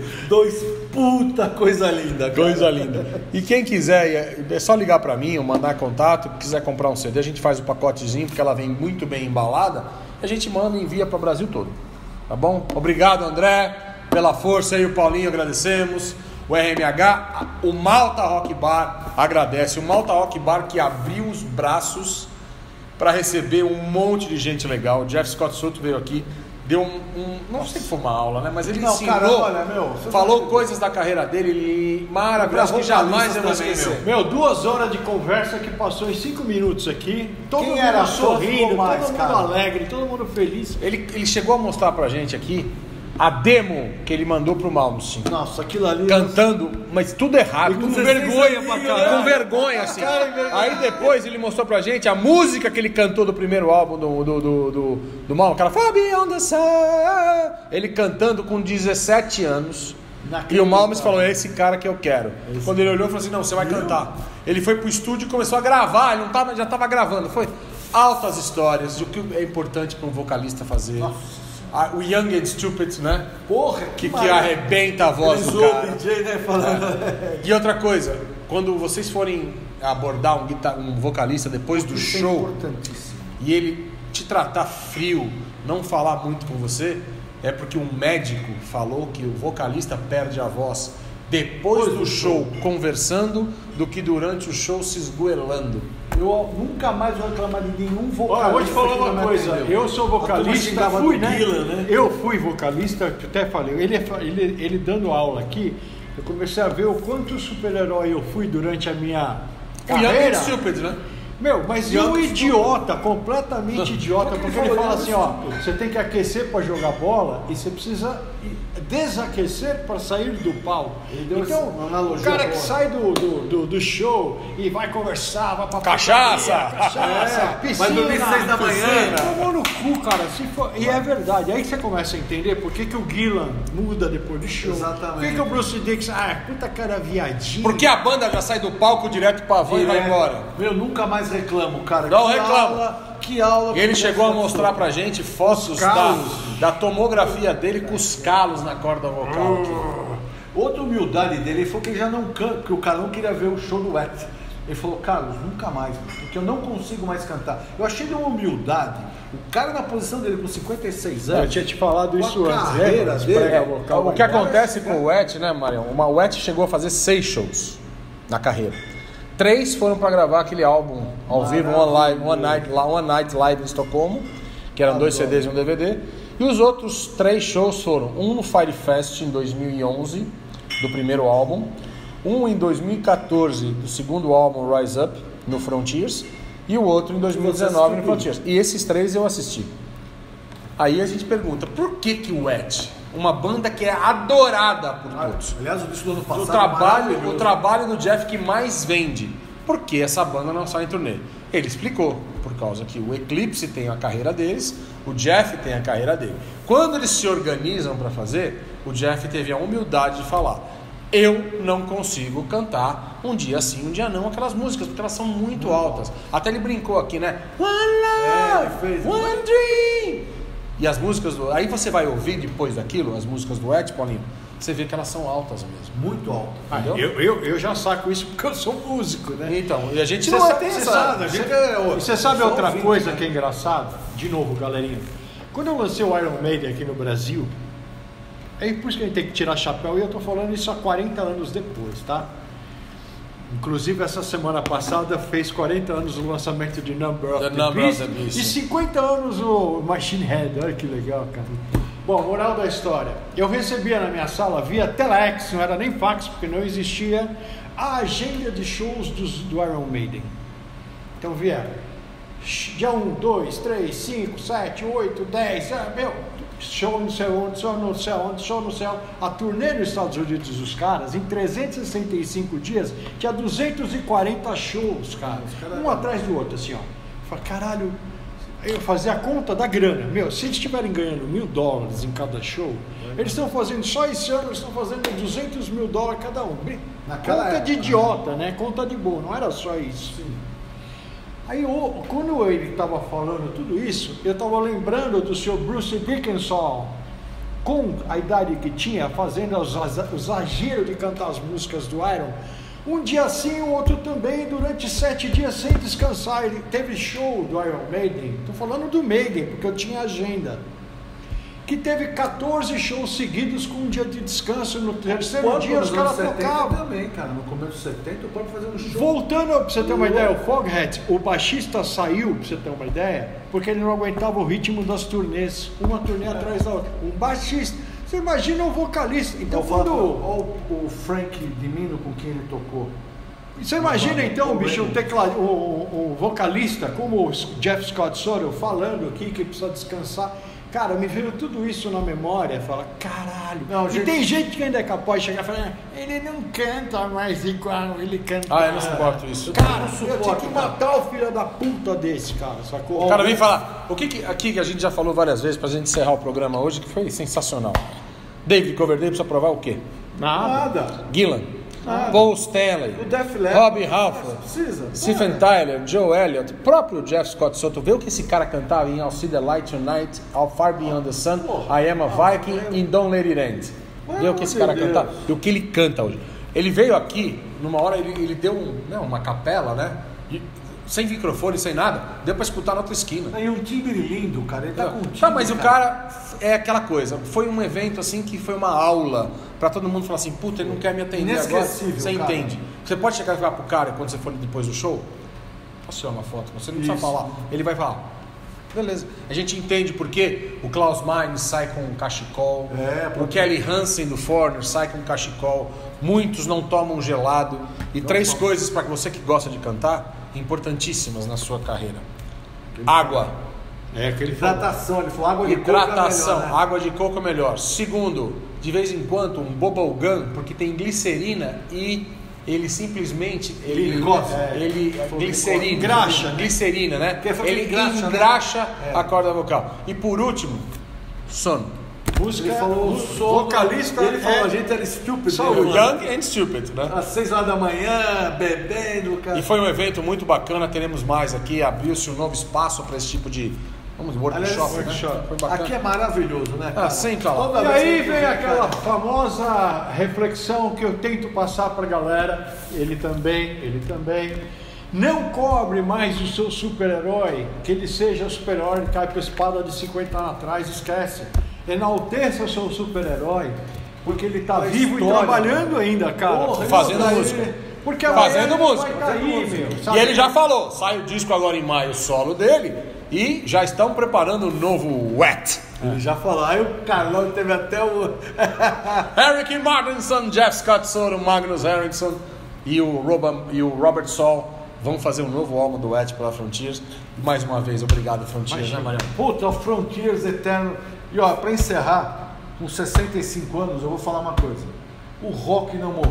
B: Puta coisa linda, cara.
A: Coisa linda. E quem quiser, é só ligar pra mim ou mandar contato. Quiser comprar um CD, a gente faz o pacotezinho, porque ela vem muito bem embalada. A gente manda e envia para o Brasil todo. Tá bom? Obrigado, André, pela força aí. O Paulinho, agradecemos. O RMH, o Malta Rock Bar agradece. O Malta Rock Bar que abriu os braços para receber um monte de gente legal. O Jeff Scott Soto veio aqui, deu não sei se foi uma aula, né? Mas ele ensinou,
B: cara, olha,
A: falou coisas da carreira dele, maravilhoso, que jamais eu vou esquecer.
C: 2 horas de conversa que passou em 5 minutos aqui. Todo
B: Quem
C: mundo
B: era
C: sorrindo,
B: mais,
C: todo mundo
B: cara?
C: alegre, todo mundo feliz.
A: Ele chegou a mostrar pra gente aqui a demo que ele mandou pro Malmsteen.
B: Nossa, aquilo ali...
A: Cantando, mas tudo errado.
B: Com vergonha pra caralho.
A: Com vergonha, assim. Aí depois ele mostrou pra gente a música que ele cantou do primeiro álbum do Malmsteen. O cara falou, Beyond the Sun. Ele cantando com 17 anos. E o Malmsteen falou, é esse cara que eu quero. Quando ele olhou, falou assim, não, você vai cantar. Ele foi pro estúdio e começou a gravar. Ele já tava gravando. Foi altas histórias de o que é importante para um vocalista fazer. Nossa. O Young and Stupid, né?
B: Porra,
A: que arrebenta a voz do cara.
B: DJ, né, falando.
A: E outra coisa, quando vocês forem abordar um vocalista depois do show e ele te tratar frio, não falar muito com você, é porque um médico falou que o vocalista perde a voz depois do show conversando do que durante o show se esgoelando.
B: Eu nunca mais vou reclamar de nenhum vocalista.
C: Eu vou te falar uma coisa, eu sou vocalista, eu fui vocalista, eu até falei, ele dando aula aqui, eu comecei a ver o quanto super-herói eu fui durante a minha carreira.
A: Stupid, né?
C: Mas e um idiota, completamente idiota, porque ele fala assim, ó, você tem que aquecer para jogar bola e você precisa desaquecer para sair do palco. Então, o cara que sai do show e vai conversar, vai pra
A: cachaça,
C: piscina,
B: vai dormir 6 da manhã.
C: Tomou no cu, cara. E é verdade. Aí você começa a entender por que o Gillan muda depois do show.
B: Exatamente.
C: Por que o Bruce Dickinson, puta cara viadinho.
A: Porque a banda já sai do palco direto pra van e vai embora.
B: Nunca mais reclamo, cara.
A: Não reclamo.
B: Que aula.
A: Ele chegou a mostrar pra gente fotos da tomografia dele com os calos na corda vocal.
B: Outra humildade dele, ele falou que ele já não canta, porque o cara não queria ver o show do Wet. Ele falou, Carlos, nunca mais, porque eu não consigo mais cantar. Eu achei de uma humildade. O cara na posição dele com 56 anos.
C: Eu tinha te falado isso antes.
B: Carreira dele.
A: O que acontece com o Wet, né, Marião? O Wet chegou a fazer 6 shows na carreira. 3 foram para gravar aquele álbum ao vivo, One Night Live em Estocolmo, que eram 2 CDs e um DVD. E os outros 3 shows foram um no Fire Fest em 2011, do primeiro álbum, um em 2014 do segundo álbum Rise Up, no Frontiers, e o outro em 2019 no Frontiers. E esses 3 eu assisti. Aí a gente pergunta, por que o Wet, uma banda que é adorada por todos,
B: aliás, o disco do ano passado
A: o trabalho do Jeff que mais vende, por que essa banda não sai em turnê. Ele explicou, por causa que o Eclipse tem a carreira deles, o Jeff tem a carreira dele. Quando eles se organizam para fazer, o Jeff teve a humildade de falar: eu não consigo cantar um dia sim, um dia não, aquelas músicas, porque elas são muito altas. Até ele brincou aqui, né? One Love, One Dream. E as músicas aí você vai ouvir depois daquilo, as músicas do Ed, Paulinho, você vê que elas são altas mesmo.
B: Muito altas.
C: Eu já saco isso porque eu sou músico, né?
A: Então, e a gente não tem essa...
C: Você sabe outra coisa que é engraçada? De novo, galerinha. Quando eu lancei o Iron Maiden aqui no Brasil, é por isso que a gente tem que tirar chapéu, e eu tô falando isso há 40 anos depois, tá? Inclusive, essa semana passada fez 40 anos o lançamento de Number of the Beast, e 50 anos o Machine Head. Olha que legal, cara. Bom, moral da história. Eu recebia na minha sala via Telex, não era nem fax, porque não existia, a agenda de shows do Iron Maiden. Então vieram dia 1, 2, 3, 5, 7, 8, 10, show no céu, show no céu, show no céu. A turnê nos Estados Unidos dos caras, em 365 dias, tinha 240 shows, cara. Um atrás do outro, assim, ó. Eu falei, caralho, eu fazia a conta da grana. Se eles estiverem ganhando $1.000 em cada show, eles estão fazendo, só esse ano, eles estão fazendo $200 mil cada um. Naquela conta de idiota, né? Conta de boa, não era só isso. Sim. Aí, quando ele estava falando tudo isso, eu estava lembrando do Sr. Bruce Dickinson, com a idade que tinha, fazendo o exagero de cantar as músicas do Iron. Um dia sim, o outro também, durante 7 dias sem descansar. Ele teve show do Iron Maiden, estou falando do Maiden, porque eu tinha agenda, que teve 14 shows seguidos com um dia de descanso. No terceiro dia os caras tocavam.
B: Também, cara, no começo dos 70 pode fazer um show.
C: Voltando, pra você ter uma ideia, o Foghat, o baixista saiu, pra você ter uma ideia, porque ele não aguentava o ritmo das turnês, uma turnê atrás da outra. Um baixista, você imagina um vocalista. Então quando...
B: Olha o Frank Dimino com quem ele tocou.
C: Você imagina então, bicho, um vocalista como o Jeff Scott Soto falando aqui que precisa descansar. Cara, me veio tudo isso na memória, fala, caralho. Não, e tem gente que ainda é capaz de chegar e falar, ele não canta mais igual ele canta.
A: Eu não suporto isso.
C: Cara, eu tinha que matar o filho da puta desse, cara, sacou?
A: O cara vem falar, aqui que a gente já falou várias vezes pra gente encerrar o programa hoje, que foi sensacional. David Coverdale precisa provar o quê?
B: Nada.
A: Gillan. Paul Stanley, Robbie Halford, Stephen Tyler, Joe Elliott, o próprio Jeff Scott Soto. Vê o que esse cara cantava em I'll See the Light Tonight, How Far Beyond the Sun, I Am a Viking e Don't Let It End. Vê o que esse cara cantava e o que ele canta hoje. Ele veio aqui, numa hora ele deu uma capela, né? Sem microfone, sem nada, deu pra escutar na outra esquina.
B: E um timbre lindo, cara. Ele tá com um timbre,
A: mas o cara é aquela coisa. Foi um evento assim que foi uma aula pra todo mundo falar assim: puta, ele não quer me atender agora. Você entende? Você pode chegar e falar pro cara quando você for depois do show: posso tirar uma foto? Você não precisa falar. Ele vai falar: beleza. A gente entende porque o Klaus Meine sai com um cachecol, o Kelly Hansen do Foreigner sai com um cachecol. Muitos não tomam gelado. E três coisas para você que gosta de cantar importantíssimas na sua carreira: água.
B: Hidratação, ele falou água de coco é melhor, né?
A: Água de coco é melhor. Segundo, de vez em quando um bubble gum, porque tem glicerina e ele simplesmente glicerina, né? Ele engraxa a corda vocal. E por último, sono.
B: Música, ele falou o vocalista, ele falou a gente era stupid,
A: young and stupid, né?
B: Às 6 horas da manhã, bebendo, cara.
A: E foi um evento muito bacana, teremos mais aqui, abriu-se um novo espaço para esse tipo de workshop, né? Foi bacana.
B: Aqui é maravilhoso, né, cara?
A: Senta lá.
C: E aí vem aquela famosa reflexão que eu tento passar pra galera, ele também. Não cobre mais o seu super-herói, que ele seja o super-herói que cai com a espada de 50 anos atrás, esquece. Enalteça o seu super-herói, porque ele está vivo e trabalhando ainda, cara.
A: Fazendo música.
C: Porque
A: fazendo música.
C: Aí,
A: e ele já falou, sai o disco agora em maio, solo dele, e já estão preparando o novo Wet.
B: Ele já falou, aí o Carlão teve até o...
A: Eric Martinson, Jeff Scott Soto, Magnus Eriksson e o Robert Saul vão fazer um novo álbum do Wet pela Frontiers. Mais uma vez, obrigado, Frontiers, né, Mariano?
B: Puta, o Frontiers eterno. E ó, pra encerrar, com 65 anos, eu vou falar uma coisa: o rock não morreu.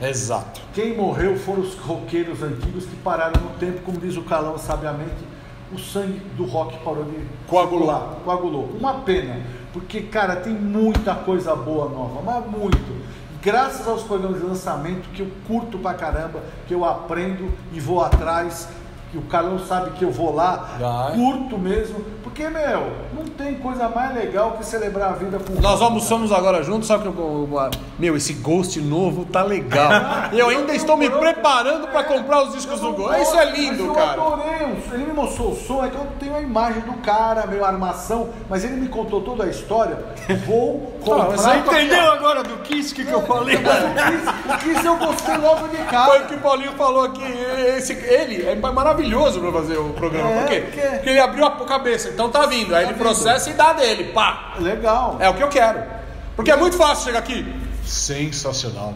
A: Exato.
B: Quem morreu foram os roqueiros antigos que pararam no tempo, como diz o Calão sabiamente, o sangue do rock parou de coagulou. Uma pena, porque, cara, tem muita coisa boa nova, mas muito. Graças aos programas de lançamento que eu curto pra caramba, que eu aprendo e vou atrás, que o Calão sabe que eu vou lá, curto mesmo, porque, não tem coisa mais legal que celebrar a vida com
A: Nós almoçamos agora juntos, só que esse Ghost novo tá legal. Eu ainda estou me preparando para comprar os discos do Ghost. Isso é lindo, cara.
B: Eu adorei, ele me mostrou o som, é que eu tenho a imagem do cara, a armação, mas ele me contou toda a história. Vou comprar.
C: Você entendeu agora do Kiss que eu falei?
B: O Kiss eu gostei logo de cara.
A: Foi o que o Paulinho falou aqui. Ele é maravilhoso para fazer o programa. Por quê? Porque ele abriu a cabeça. Então tá vindo. Aí ele processa e dá dele. Pá.
B: Legal.
A: É o que eu quero. Porque é muito fácil chegar aqui. Sensacional.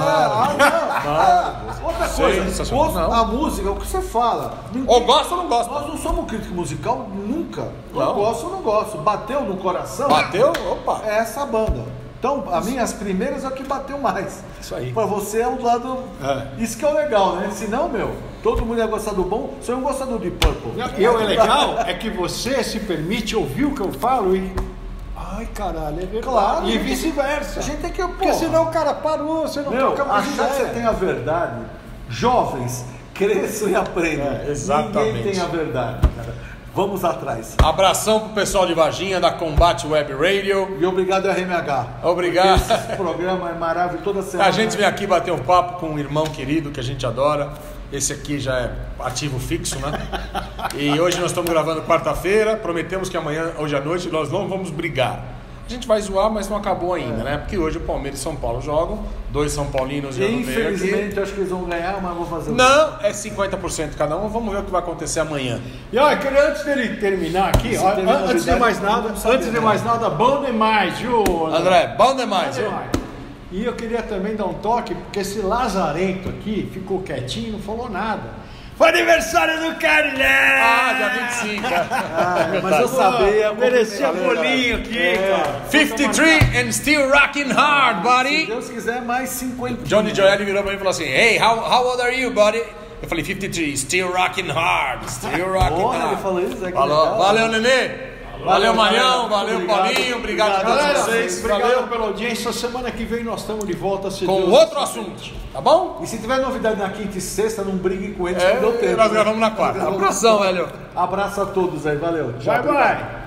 A: Maravilhoso.
B: Outra coisa, a música, o que você fala.
A: Ou gosta ou não gosta.
B: Nós não somos crítico musical nunca. Eu gosto ou não gosto. Bateu no coração.
A: Bateu? Opa.
B: É essa banda. Então, as primeiras é o que bateu mais.
A: Isso aí.
B: Pra você é o lado. Isso que é o legal, né? Senão, todo mundo ia gostar do bom, só eu gosto do Deep Purple.
C: E o legal é que você se permite ouvir o que eu falo e. Ai, caralho, é verdade.
B: Claro.
C: E vice-versa.
B: A gente tem que.
C: Porque senão o cara parou, você não toca mais
B: achar que você tem a verdade. Jovens, cresçam e aprendam.
A: Exatamente.
B: Ninguém tem a verdade, cara. Vamos atrás.
A: Abração pro pessoal de Varginha da Combate Web Radio.
B: E obrigado RMH.
A: Obrigado.
B: Esse programa é maravilhoso toda semana.
A: A gente vem aqui bater um papo com um irmão querido que a gente adora. Esse aqui já é ativo fixo, né? E hoje nós estamos gravando quarta-feira. Prometemos que amanhã, hoje à noite, nós não vamos brigar. A gente vai zoar, mas não acabou ainda, né? Porque hoje o Palmeiras e São Paulo jogam. 2 São Paulinos e eu não venho aqui.
B: Infelizmente, eu acho que eles vão ganhar, mas vou fazer
A: Não, é 50% cada um. Vamos ver o que vai acontecer amanhã.
C: E olha, queria antes dele terminar aqui, antes de mais nada, bom demais, viu,
A: André, bom demais, viu?
C: E eu queria também dar um toque, porque esse Lazarento aqui ficou quietinho, não falou nada. Foi aniversário do Carilé!
A: Dia 25.
B: Mas eu sabia.
C: Merecia bolinho aqui, cara.
A: 53 and still rocking hard, buddy.
B: Se Deus quiser, mais 50.
A: Johnny Joel virou pra mim e falou assim: Hey, how old are you, buddy? Eu falei 53, still rocking hard, still rocking hard.
B: Ele falou isso, é que
A: falou.
B: legal.
A: Valeu, Nenê. Valeu, Marião. Valeu, Paulinho. Obrigado a todos vocês.
C: Obrigado pela audiência. Semana que vem nós estamos de volta.
A: Com outro assunto, tá bom?
B: E se tiver novidade na quinta e sexta, não brigue com eles, que deu tempo.
A: Nós gravamos na quarta. Abração, velho.
B: Abraço a todos aí, valeu.
C: Bye, bye.